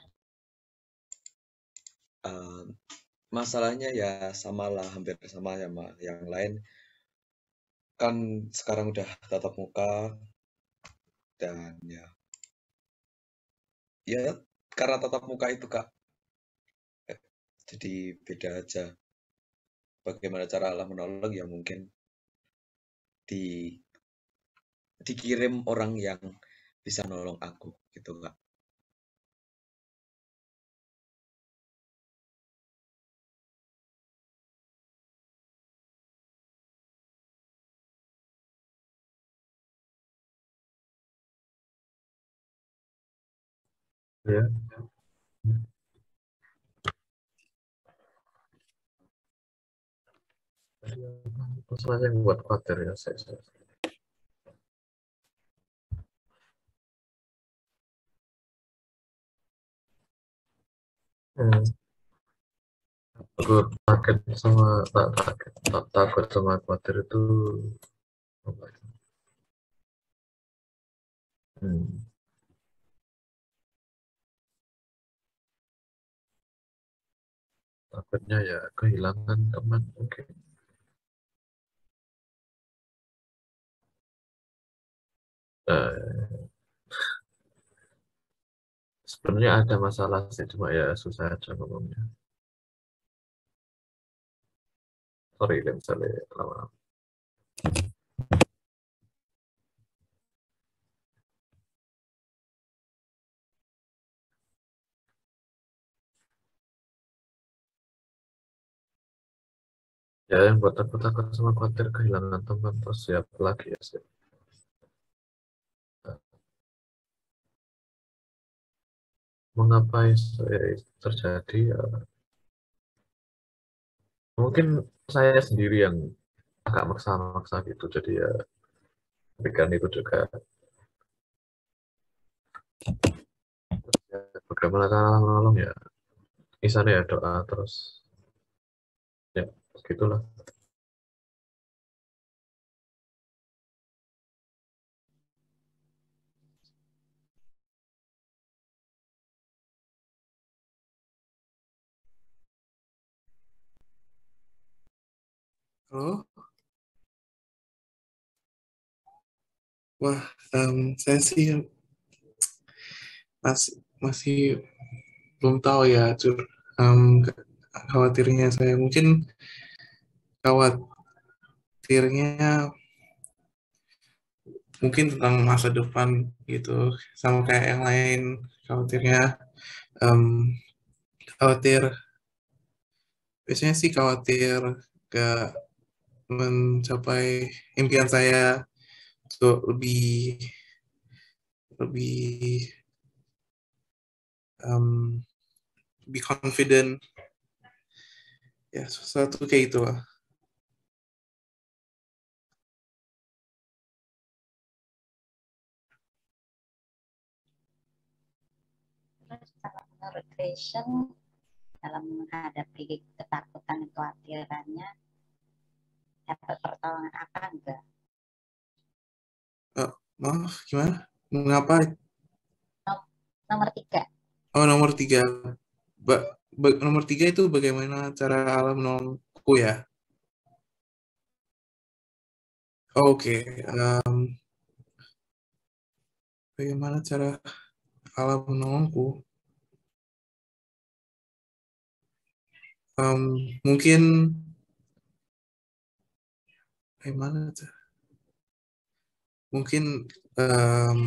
Uh, masalahnya ya samalah, hampir sama sama yang lain. Kan sekarang udah tatap muka dan ya, ya karena tatap muka itu Kak, eh, jadi beda aja. Bagaimana cara Allah menolong ya mungkin di dikirim orang yang bisa nolong aku gitu Kak. Ya. Masalahnya yang buat khawatir ya saya. saya. Hmm. Takut takut sama tak takut tak takut sama khawatir itu apa ya? Hmm. Takutnya ya kehilangan teman mungkin. Eh, sebenarnya ada masalah sih cuma ya susah aja ngomongnya. Sorry misalnya lama-lama. Ya yang buat aku takut sama khawatir kehilangan teman terus siap lagi ya sih. Mengapa itu terjadi ya? Mungkin saya sendiri yang agak maksa-maksa gitu, jadi ya pikiran itu juga. Terus ya, bagaimana cara menolong ya? Misalnya ya doa terus ya gitulah. Halo, wah, em, saya sih masih masih belum tahu ya, Cur. Em, khawatirnya saya mungkin khawatirnya mungkin tentang masa depan gitu, sama kayak yang lain. Khawatirnya em, khawatir, biasanya sih khawatir gak mencapai impian saya untuk lebih lebih em, lebih confident, ya sesuatu kayak gitu lah. Terus kalau menurut Christian dalam menghadapi ketakutan dan kekhawatirannya dapat pertolongan apa enggak? Oh, maaf, gimana? Mengapa? Nomor tiga. Oh, nomor tiga. Ba ba- nomor tiga itu bagaimana cara Allah menolongku ya? Oke, em, bagaimana cara Allah menolongku? Em, mungkin bagaimana? Ca- Mungkin em,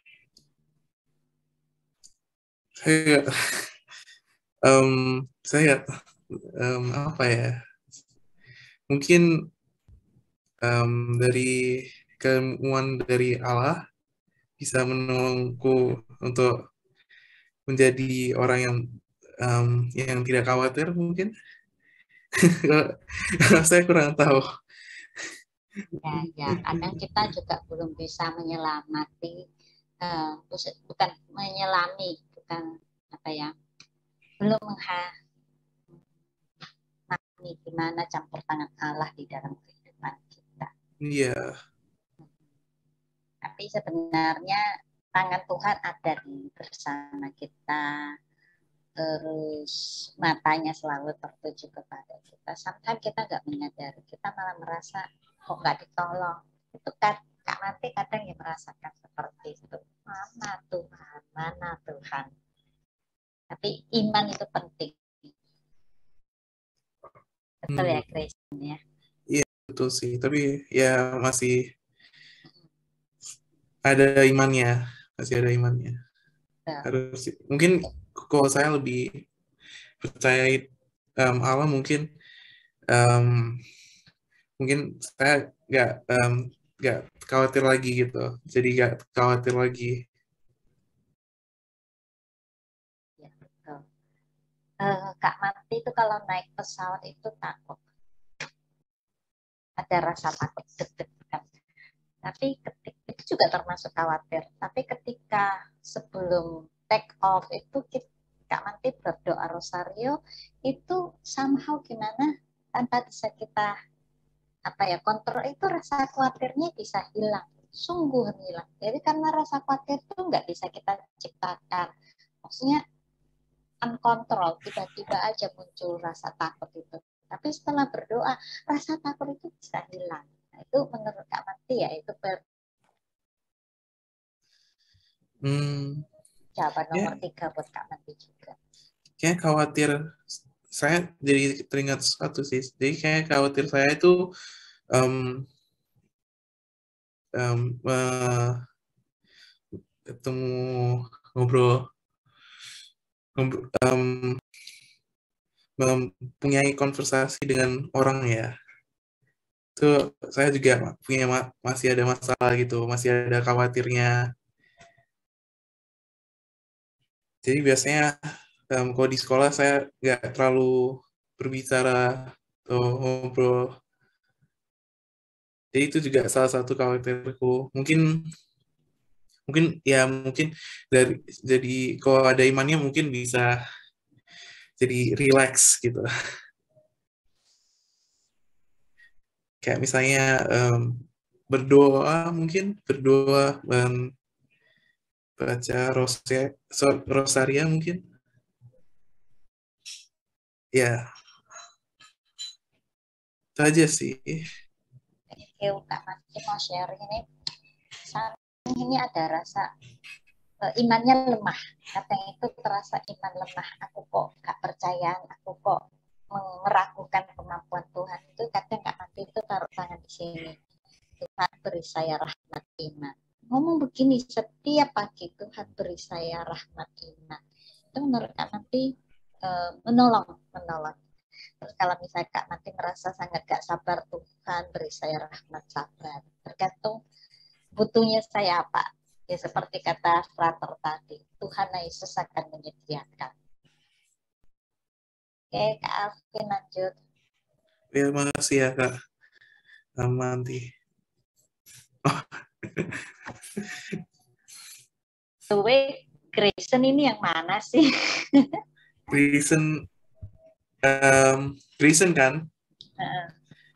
saya em, saya em, apa ya? Mungkin em, dari keilmuan dari Allah bisa menolongku untuk menjadi orang yang em, yang tidak khawatir mungkin. Saya kurang tahu. Ya, ya, kadang kita juga belum bisa menyelamati, uh, bukan menyelami, bukan apa ya, belum menghadapi gimana campur tangan Allah di dalam kehidupan kita. Iya. Tapi sebenarnya tangan Tuhan ada di bersama kita, terus matanya selalu tertuju kepada kita. Sometimes kita nggak menyadari, kita malah merasa kok nggak ditolong. Itu kan Kak Mati kadang yang merasakan seperti itu. Mana Tuhan, mana Tuhan. Tapi iman itu penting. Betul ya, Christian ya? Iya, betul sih. Tapi ya masih ada imannya. Masih ada imannya. Betul. Harus mungkin kalau saya lebih percaya um, Allah mungkin um, mungkin saya nggak um, nggak khawatir lagi gitu. Jadi nggak khawatir lagi. Ya, betul. Uh, Kak Mati itu kalau naik pesawat itu takut. Ada rasa takut deg-degan. Tapi ketika, itu juga termasuk khawatir. Tapi ketika sebelum take off itu kita, Kak Manti berdoa rosario itu somehow gimana tanpa bisa kita apa ya kontrol, itu rasa khawatirnya bisa hilang, sungguh hilang. Jadi karena rasa khawatir itu nggak bisa kita ciptakan, maksudnya uncontrol, tiba-tiba aja muncul rasa takut itu. Tapi setelah berdoa rasa takut itu bisa hilang. Nah, itu menurut Kak Manti ya itu ber Hmm, jawaban nomor ya, tiga buat Kak Manti juga. kayak khawatir saya jadi teringat sesuatu sih. Jadi kayak khawatir saya itu um, um, uh, ketemu ngobrol, ngobrol um, mempunyai konversasi dengan orang ya. itu saya juga punya ma- masih ada masalah gitu, masih ada khawatirnya. Jadi biasanya em, kalau di sekolah saya nggak terlalu berbicara atau ngobrol. Jadi itu juga salah satu khawatirku. Mungkin mungkin ya mungkin dari jadi kalau ada imannya mungkin bisa jadi relax gitu. Kayak misalnya em, berdoa mungkin berdoa dan baca rosya, so- rosaria mungkin ya itu aja sih. Oke, Kak Mati mau share ini. Saat ini ada rasa eh, imannya lemah. Kadang itu terasa iman lemah. Aku kok gak percayaan, aku kok meragukan kemampuan Tuhan. Itu kadang Kak Mati itu taruh tangan di sini. Tuhan beri saya rahmat iman. Ngomong begini, setiap pagi Tuhan beri saya rahmat iman. Itu menurut Kak Mati eh, menolong, menolong. Terus kalau misalnya Kak nanti merasa sangat gak sabar, Tuhan beri saya rahmat sabar. Tergantung butuhnya saya apa. Ya seperti kata frater tadi, Tuhan Yesus akan menyediakan. Oke, Kak Alvin lanjut. Ya makasih ya Kak Amanti. Oh. The way Grayson ini yang mana sih? Grayson um, Grayson kan? Uh,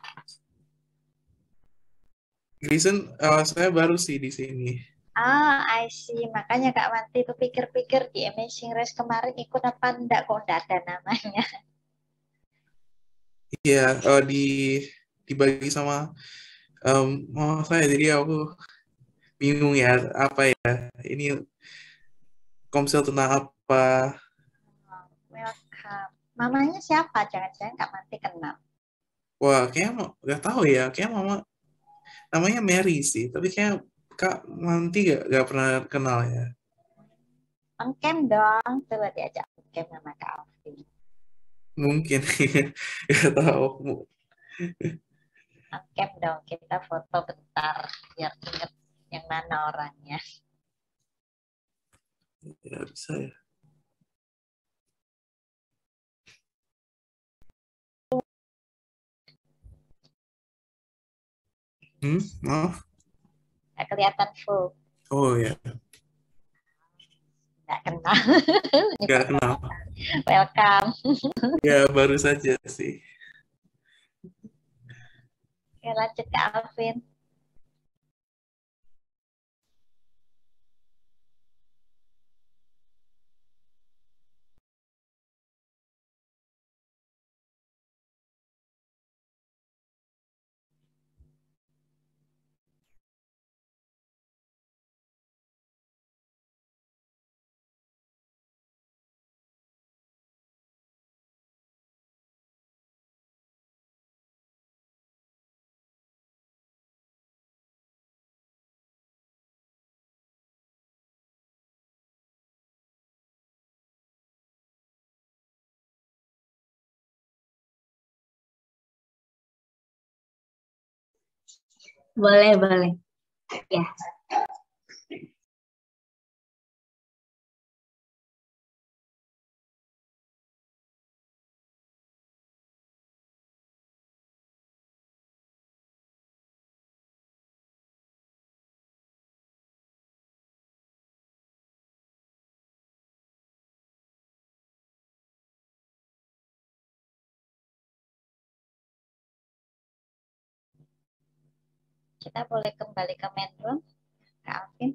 Grayson uh, saya baru sih di sini. Ah, I see. Makanya Kak Wanti itu pikir-pikir di Amazing Race kemarin ikut apa enggak, kok enggak ada namanya. Iya, uh, di dibagi sama um, mama saya, jadi aku bingung ya apa ya ini komsel tentang apa. Welcome. Mamanya siapa? Jangan-jangan Kak Wanti kenal. Wah, kayaknya mau nggak tahu ya, kayak mama namanya Mary sih, tapi kayak Kak Manti gak, gak pernah kenal ya. Angkem dong, coba diajak angkem sama Kak Alvin. Mungkin nggak tahu. Angkem dong, kita foto bentar biar inget yang mana orangnya. Ya bisa ya. Hmm, maaf. Nggak kelihatan full. Oh ya. Nggak kenal. Nggak kenal. Welcome. Ya baru saja sih. Oke, lanjut Kak Alvin. Boleh, boleh. Ya. Kita boleh kembali ke main room, Kak Alvin.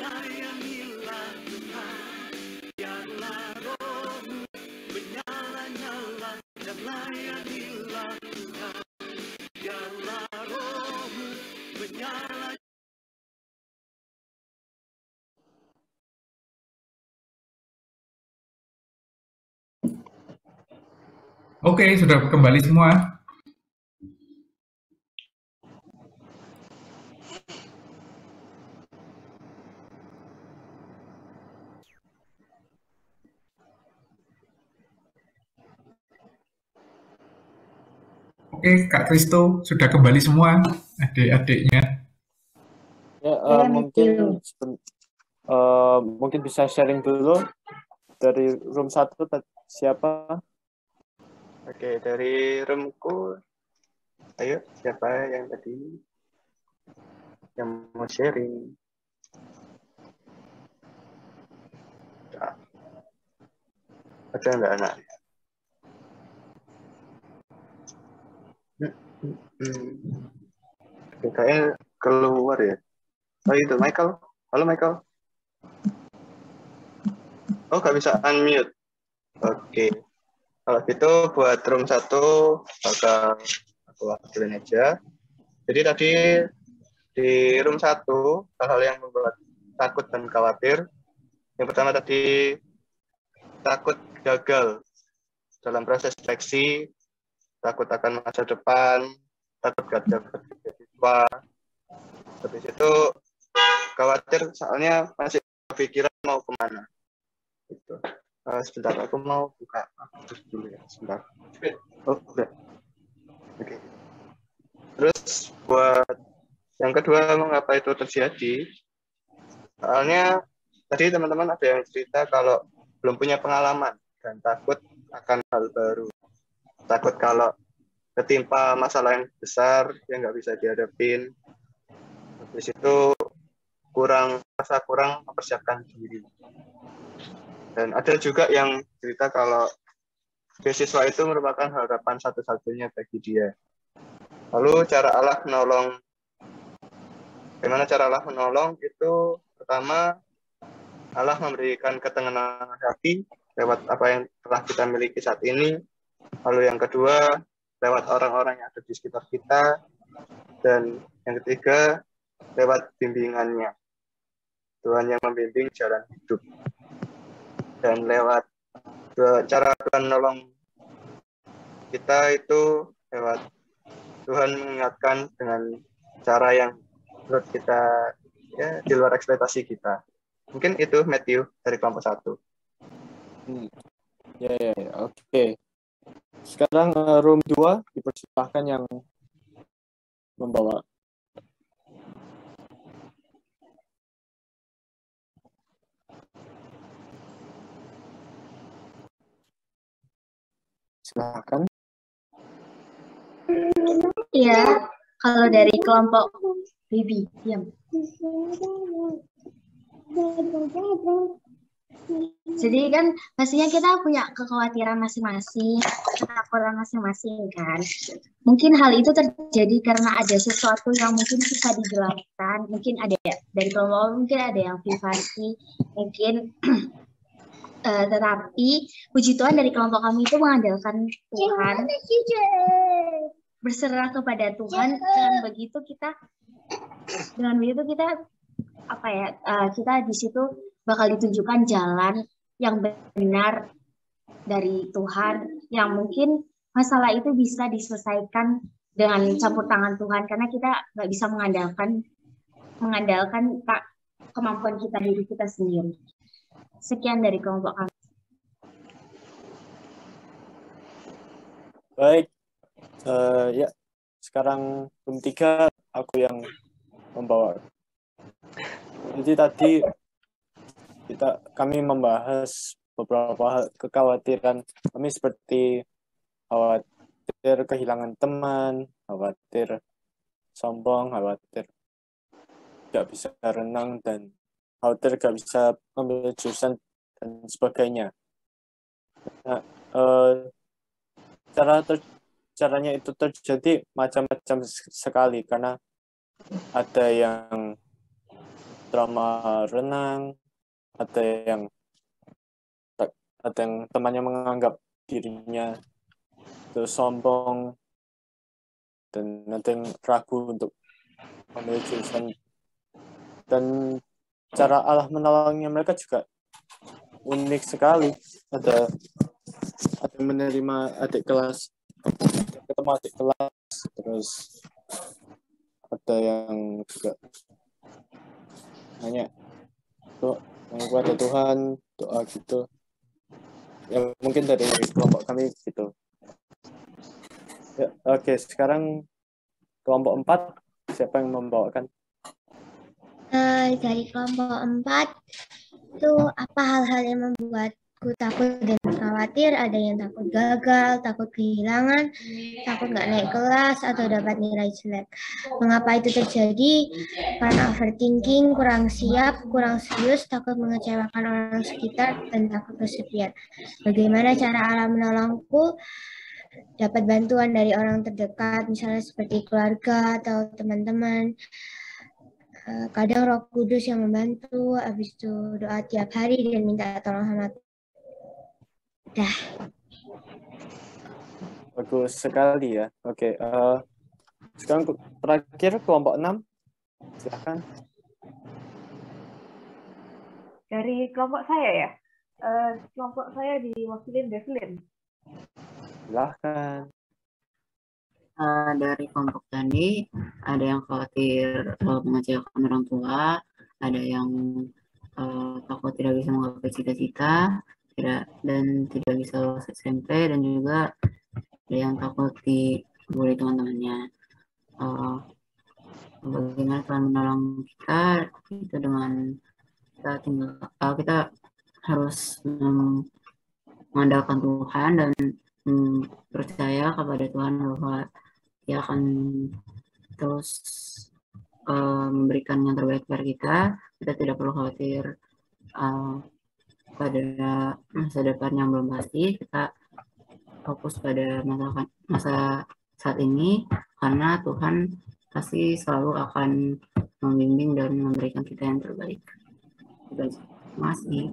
layanilah Tuhan, biarlah rohmu menyala-nyala dan layanilah Tuhan, biarlah rohmu menyala. Oke, sudah kembali semua. Oke, Kak Kristo sudah kembali semua, adik-adiknya. Ya, uh, mungkin uh, mungkin bisa sharing dulu dari room satu siapa? Oke, dari roomku, ayo siapa yang tadi yang mau sharing? Ada nggak anak? Hmm. Oke, kayaknya keluar ya. Oh itu Michael. Halo Michael. Oh nggak bisa unmute. Oke. Kalau gitu buat room satu bakal aku wakilin aja. Jadi tadi di room satu hal-hal yang membuat takut dan khawatir. Yang pertama tadi takut gagal dalam proses seleksi, takut akan masa depan, takut gak dapat beasiswa. Habis itu khawatir soalnya masih kepikiran mau kemana. Gitu. Uh, sebentar, aku mau buka aktif dulu ya, sebentar. Oh, udah. Oke. Okay. Terus buat yang kedua, mengapa itu terjadi? Soalnya tadi teman-teman ada yang cerita kalau belum punya pengalaman dan takut akan hal baru. Takut kalau ketimpa masalah yang besar yang nggak bisa dihadapin. Habis itu kurang rasa kurang mempersiapkan diri. Dan ada juga yang cerita kalau beasiswa itu merupakan harapan satu-satunya bagi dia. Lalu cara Allah menolong, bagaimana cara Allah menolong itu pertama Allah memberikan ketenangan hati lewat apa yang telah kita miliki saat ini. Lalu yang kedua lewat orang-orang yang ada di sekitar kita. Dan yang ketiga lewat bimbingannya. Tuhan yang membimbing jalan hidup. Dan lewat cara Tuhan menolong kita itu lewat Tuhan mengingatkan dengan cara yang menurut kita ya di luar ekspektasi kita. Mungkin itu Matthew dari kelompok satu. Hmm. Ya, ya, ya. Oke. Okay. Sekarang uh, room dua dipersilahkan yang membawa. Silakan. Iya, kalau dari kelompok Bibi, diam. Jadi kan pastinya kita punya kekhawatiran masing-masing, ketakutan masing-masing kan. Mungkin hal itu terjadi karena ada sesuatu yang mungkin susah dijelaskan. Mungkin ada dari kelompok, mungkin ada yang privasi, mungkin uh, tetapi puji Tuhan dari kelompok kami itu mengandalkan Tuhan, berserah kepada Tuhan. Dengan begitu kita, dengan begitu kita apa ya? Uh, kita di situ bakal ditunjukkan jalan yang benar dari Tuhan, yang mungkin masalah itu bisa diselesaikan dengan campur tangan Tuhan, karena kita nggak bisa mengandalkan mengandalkan tak kemampuan kita diri kita sendiri. Sekian dari kelompok kami. Baik, uh, ya sekarang room tiga aku yang membawa. Jadi tadi kita kami membahas beberapa hal kekhawatiran kami seperti khawatir kehilangan teman, khawatir sombong, khawatir gak bisa renang, dan khawatir gak bisa ambil jurusan dan sebagainya. Nah, eh, cara ter, caranya itu terjadi macam-macam sekali, karena ada yang drama renang, ada yang ada yang temannya menganggap dirinya itu sombong, dan ada yang ragu untuk memilih jurusan. Dan cara Allah menolongnya mereka juga unik sekali. Ada ada yang menerima adik kelas, ketemu adik kelas, terus ada yang juga nanya doa kepada Tuhan, doa gitu. Ya mungkin dari kelompok kami gitu. Ya, oke, sekarang kelompok empat, siapa yang membawakan? Uh, dari kelompok empat itu apa hal-hal yang membuatku takut dan khawatir? Ada yang takut gagal, takut kehilangan, takut nggak naik kelas, atau dapat nilai jelek. Mengapa itu terjadi? Karena overthinking, kurang siap, kurang serius, takut mengecewakan orang sekitar, dan takut kesepian. Bagaimana cara Allah menolongku? Dapat bantuan dari orang terdekat, misalnya seperti keluarga atau teman-teman. Kadang Roh Kudus yang membantu, habis itu doa tiap hari dan minta tolong sama dah. Bagus sekali ya. Oke, uh, sekarang terakhir kelompok enam, silakan. Dari kelompok saya ya, uh, kelompok saya diwakilin Devlin. Silahkan. Uh, dari kelompok tadi ada yang khawatir uh, mengecewakan orang tua, ada yang uh, takut tidak bisa menggapai cita-cita, tidak dan tidak bisa lulus S M P, dan juga ada yang takut dibully teman-temannya. Uh, bagaimana Tuhan menolong kita? Itu dengan kita tinggal uh, kita harus um, mengandalkan Tuhan dan um, percaya kepada Tuhan bahwa Dia akan terus uh, memberikan yang terbaik kepada kita. Kita tidak perlu khawatir uh, pada masa depan yang belum pasti. Kita fokus pada masa, masa saat ini, karena Tuhan pasti selalu akan membimbing dan memberikan kita yang terbaik. Terima kasih.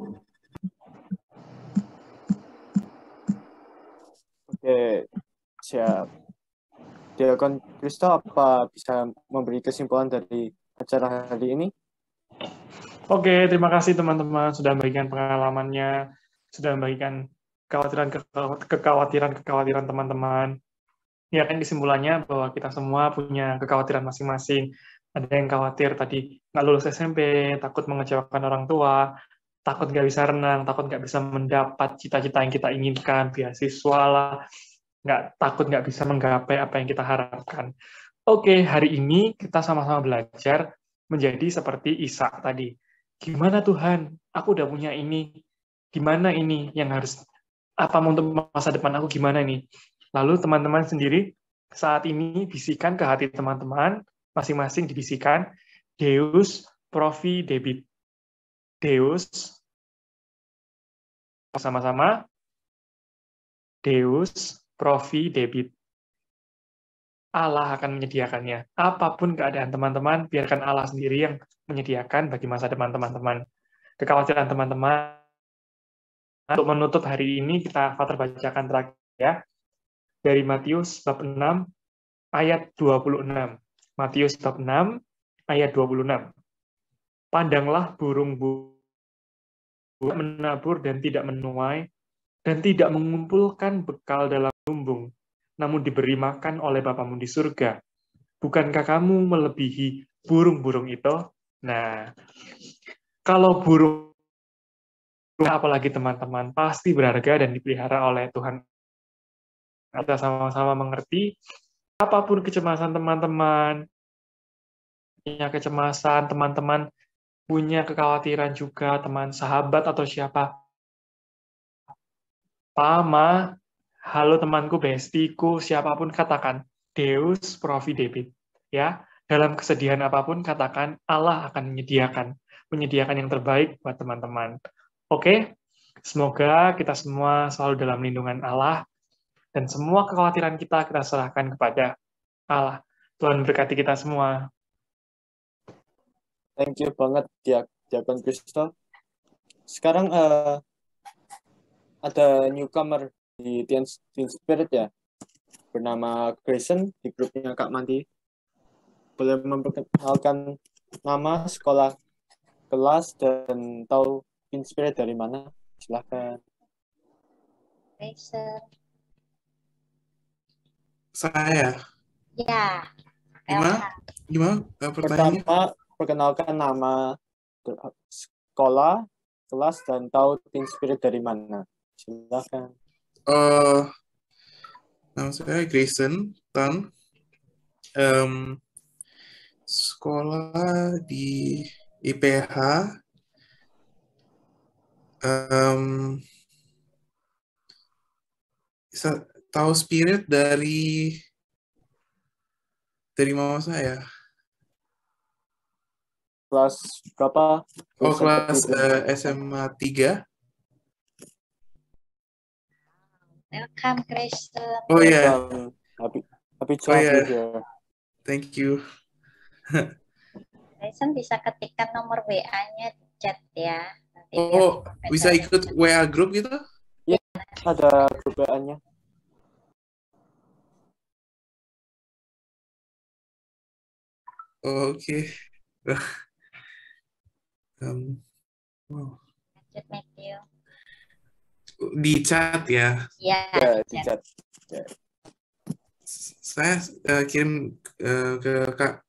Oke, siap. Diakon Kristo, apa bisa memberi kesimpulan dari acara hari ini? Oke, terima kasih teman-teman sudah membagikan pengalamannya, sudah membagikan kekhawatiran-kekhawatiran teman-teman. Ya kan kesimpulannya bahwa kita semua punya kekhawatiran masing-masing. Ada yang khawatir tadi nggak lulus S M P, takut mengecewakan orang tua, takut nggak bisa renang, takut nggak bisa mendapat cita-cita yang kita inginkan, beasiswa lah, nggak takut nggak bisa menggapai apa yang kita harapkan. Oke, hari ini kita sama-sama belajar menjadi seperti Ishak tadi. Gimana Tuhan? Aku udah punya ini. Gimana ini yang harus, apa untuk masa depan aku gimana nih? Lalu teman-teman sendiri saat ini bisikan ke hati teman-teman, masing-masing dibisikan, Deus Profi Debit. Deus, sama-sama, Deus Profi Debit. Allah akan menyediakannya. Apapun keadaan teman-teman, biarkan Allah sendiri yang menyediakan bagi masa depan teman-teman. Kekhawatiran teman-teman. Untuk menutup hari ini, kita Fathar bacakan terakhir ya. Dari Matius bab enam, ayat dua puluh enam. Matius bab enam, ayat dua puluh enam. Pandanglah burung-burung menabur dan tidak menuai, dan tidak mengumpulkan bekal dalam lumbung, namun diberi makan oleh Bapamu di surga. Bukankah kamu melebihi burung-burung itu? Nah, kalau burung, apalagi teman-teman, pasti berharga dan dipelihara oleh Tuhan. Kita sama-sama mengerti, apapun kecemasan teman-teman, punya kecemasan, teman-teman punya kekhawatiran juga, teman sahabat atau siapa, Pama, halo temanku, bestiku, siapapun katakan, Deus Profi Debit. Ya, dalam kesedihan apapun katakan, Allah akan menyediakan, menyediakan yang terbaik buat teman-teman. Oke, semoga kita semua selalu dalam lindungan Allah, dan semua kekhawatiran kita kita serahkan kepada Allah. Tuhan berkati kita semua. thank you banget Dia Diakon Kristo. Sekarang uh, ada newcomer di Teen, Teen Spirit ya, bernama Grayson di grupnya Kak Manti. Boleh memperkenalkan nama, sekolah, kelas, dan tahu Teen Spirit dari mana? Silahkan. Grayson. Saya. Ya. Gimana? Gimana uh, pertanyaannya? Pertama, perkenalkan nama, sekolah, kelas, dan tahu Teen Spirit dari mana. Silakan. Uh, nama saya Grayson Tan. Um, sekolah di I P H. Um, bisa tahu Spirit dari dari mama saya. Kelas berapa? Oh, kelas uh, S M A tiga. Welcome, Grayson. Oh ya. Yeah. Happy, happy to oh, have yeah. you here. Thank you. Grayson bisa ketikkan nomor W A-nya di chat ya. Nanti oh, bisa ikut W A group gitu? Iya, ada grup W A-nya. Oh, Oke. Okay. um, wow. Lanjut, Matthew. Di chat ya? Iya, ya, di chat. chat. Saya uh, kirim uh, ke Kak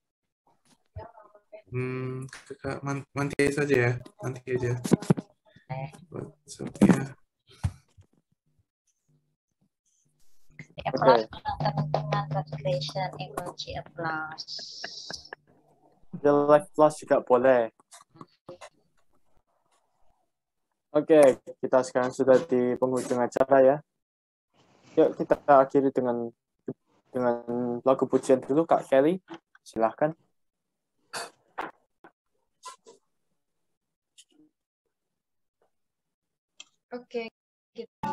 hmm, ke Kak Manti saja ya, nanti aja. WhatsApp ya. Di applause teman-teman buat Grayson, emoji applause. The live applause juga boleh. Oke, kita sekarang sudah di penghujung acara ya. Yuk kita akhiri dengan dengan lagu pujian dulu, Kak Kelly. Silahkan. Oke, kita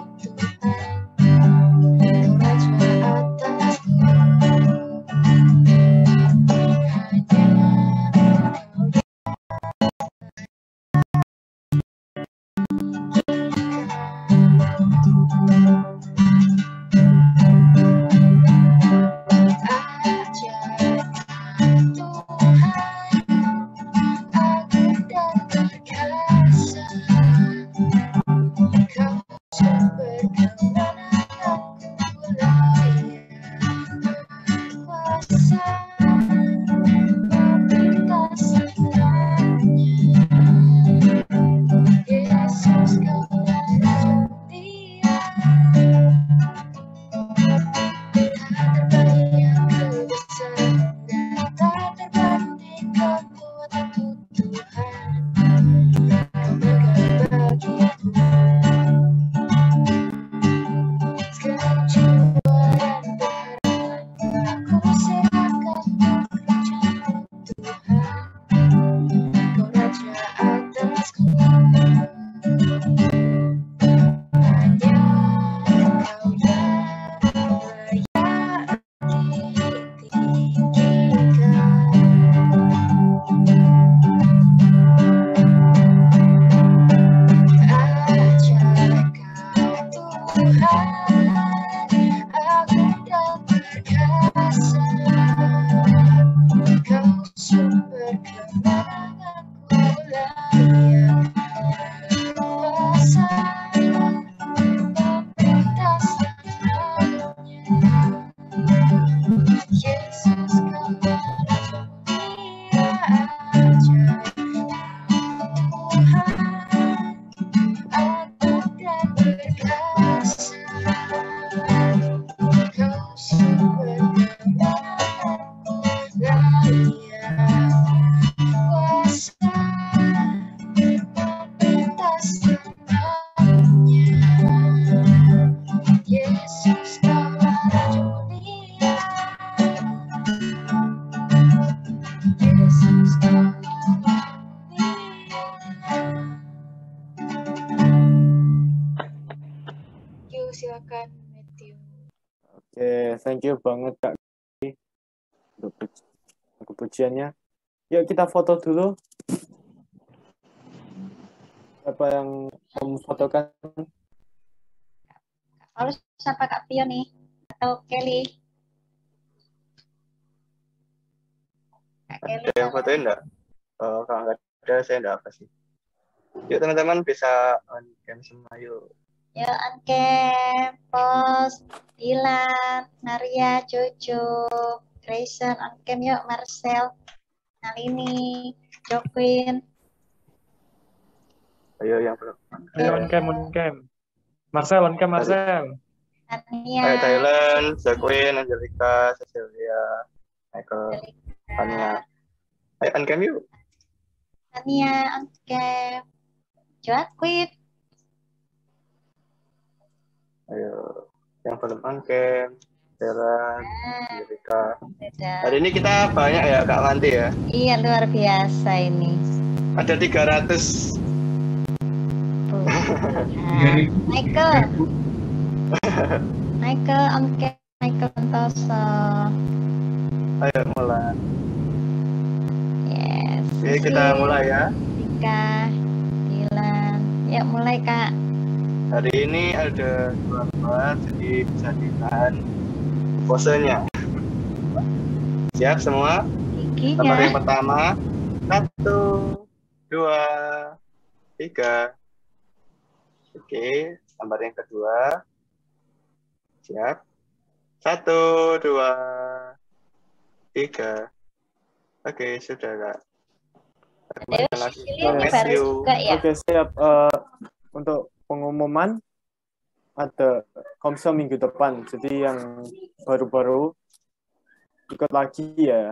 silakan Matthew. Oke, thank you banget Kak untuk pujiannya. Yuk kita foto dulu. Siapa yang memfotokan? Kalau siapa Kak Pio nih? Atau Kelly? Kak Kelly. Ada yang fotoin enggak? Oh, kalau nggak ada, saya enggak apa sih. Yuk teman-teman bisa on cam semua yuk. Yuk on cam, Pos, Dilan, Naria, Cucu, Grayson, on cam yuk, Marcel, Nalini, Joquin. Ayo yang belum. Ayo on cam, on cam. Marcel, on cam, Marcel. Tania. Ayo Thailand, Joquin, Angelica, Cecilia, Michael, Tania. Ayo on cam yuk. Tania, on cam. Joaquin. Ayo, yang belum on cam, Thailand, Angelica. Hari ini kita banyak ya Kak Wanti ya? Iya, luar biasa ini. Ada tiga ratus. Michael. Michael, on cam. Michael Santoso. Ayo mulai. Yes. Oke, kita mulai ya. Tika, Dilan. Yuk mulai Kak. Hari ini ada dua buat, jadi bisa ditahan posenya. Siap semua? Giginya. Gambar yang pertama. Satu, dua, tiga. Oke, gambar yang kedua. Siap. Satu, dua, tiga. Oke, sudah Kak. Dewi Cecilia ini baru juga ya? Oke, siap. Uh, untuk pengumuman ada Komsel minggu depan. Jadi yang baru-baru ikut lagi ya.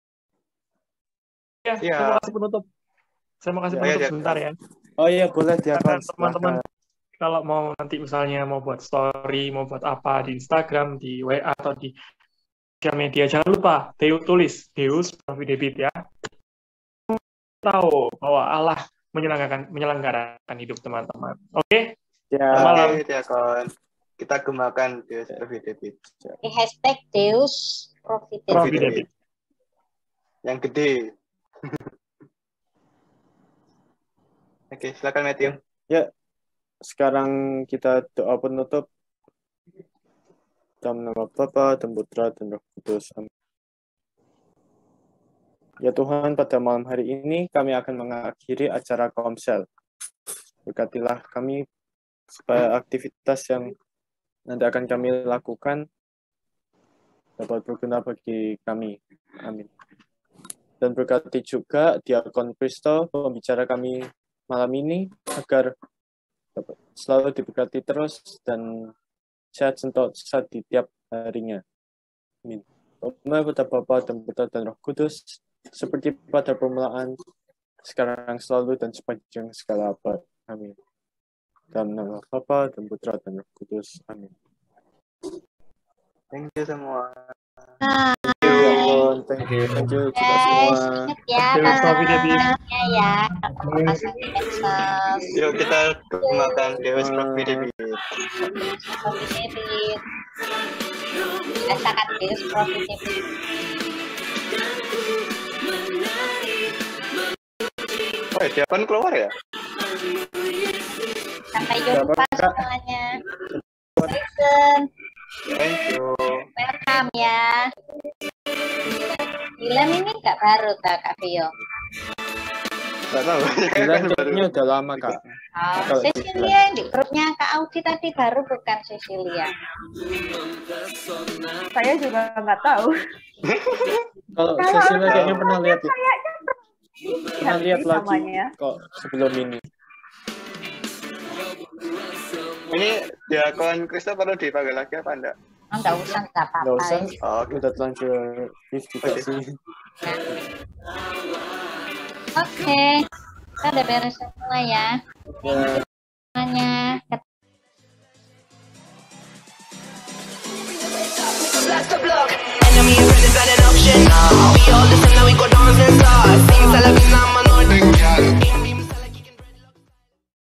Ya, Ya. saya mau kasih penutup. Saya mau kasih Ya, penutup ya, sebentar ya. Oh iya, boleh Karena diakon. teman-teman kalau mau nanti misalnya mau buat story, mau buat apa di Instagram, di W A atau di sosial media, jangan lupa Deus tulis Deus Profi Debit ya. Tahu bahwa Allah menyelenggarakan menyelenggarakan hidup teman-teman. Oke? Ya. Selamat malam. Oke, Diakon. Kita gemakan Deus Profi Debit. Di hashtag Deus Profi Profi Debit. Debit. Yang gede. Oke, silakan Matthew. Ya, sekarang kita doa penutup. Dalam nama Bapa dan Putra dan Roh Kudus. Amin. Ya Tuhan, pada malam hari ini kami akan mengakhiri acara Komsel. Berkatilah kami supaya aktivitas yang nanti akan kami lakukan dapat berguna bagi kami. Amin. Dan berkati juga Diakon Kristo, pembicara kami malam ini, agar dapat selalu diberkati terus dan sehat sentosa di tiap harinya. Amin. Amin kepada Bapa dan Putra dan Roh Kudus, seperti pada permulaan, sekarang selalu dan sepanjang segala abad. Amin. Dalam nama Bapa dan Putra dan Roh Kudus. Amin. Thank you semua. Thank you, thank you, thank you juga semua. Ingat ya, pasangannya ya. Ketemu pasang di medsos. Yuk kita gemakan Deus Profi Debit. Profi Debit. Rasakan Deus Profi Debit. Oh, Diakon keluar ya? Sampai jumpa semuanya. Listen. Thank you. Welcome ya. Dilan ini nggak baru Kak Vio? Nggak tahu. Dilan kayaknya udah lama Kak. Oh, Cecilia yang di grupnya Kak Audi tadi baru bukan Cecilia? Saya juga nggak tahu. Kalau Cecilia kayaknya pernah lihat ya. Pernah lihat lagi namanya. kok sebelum ini. Ini Diakon Kristo perlu dipanggil lagi apa enggak? Oh, nggak usah, nggak apa-apa. Nggak usah, Oh, udah terlanjur brief juga sih. Oke, kita udah beres semua ya. Ya. Semuanya. Enemy friend is not an option now. We all listen now, we go dance and start. Sing Salavina, man,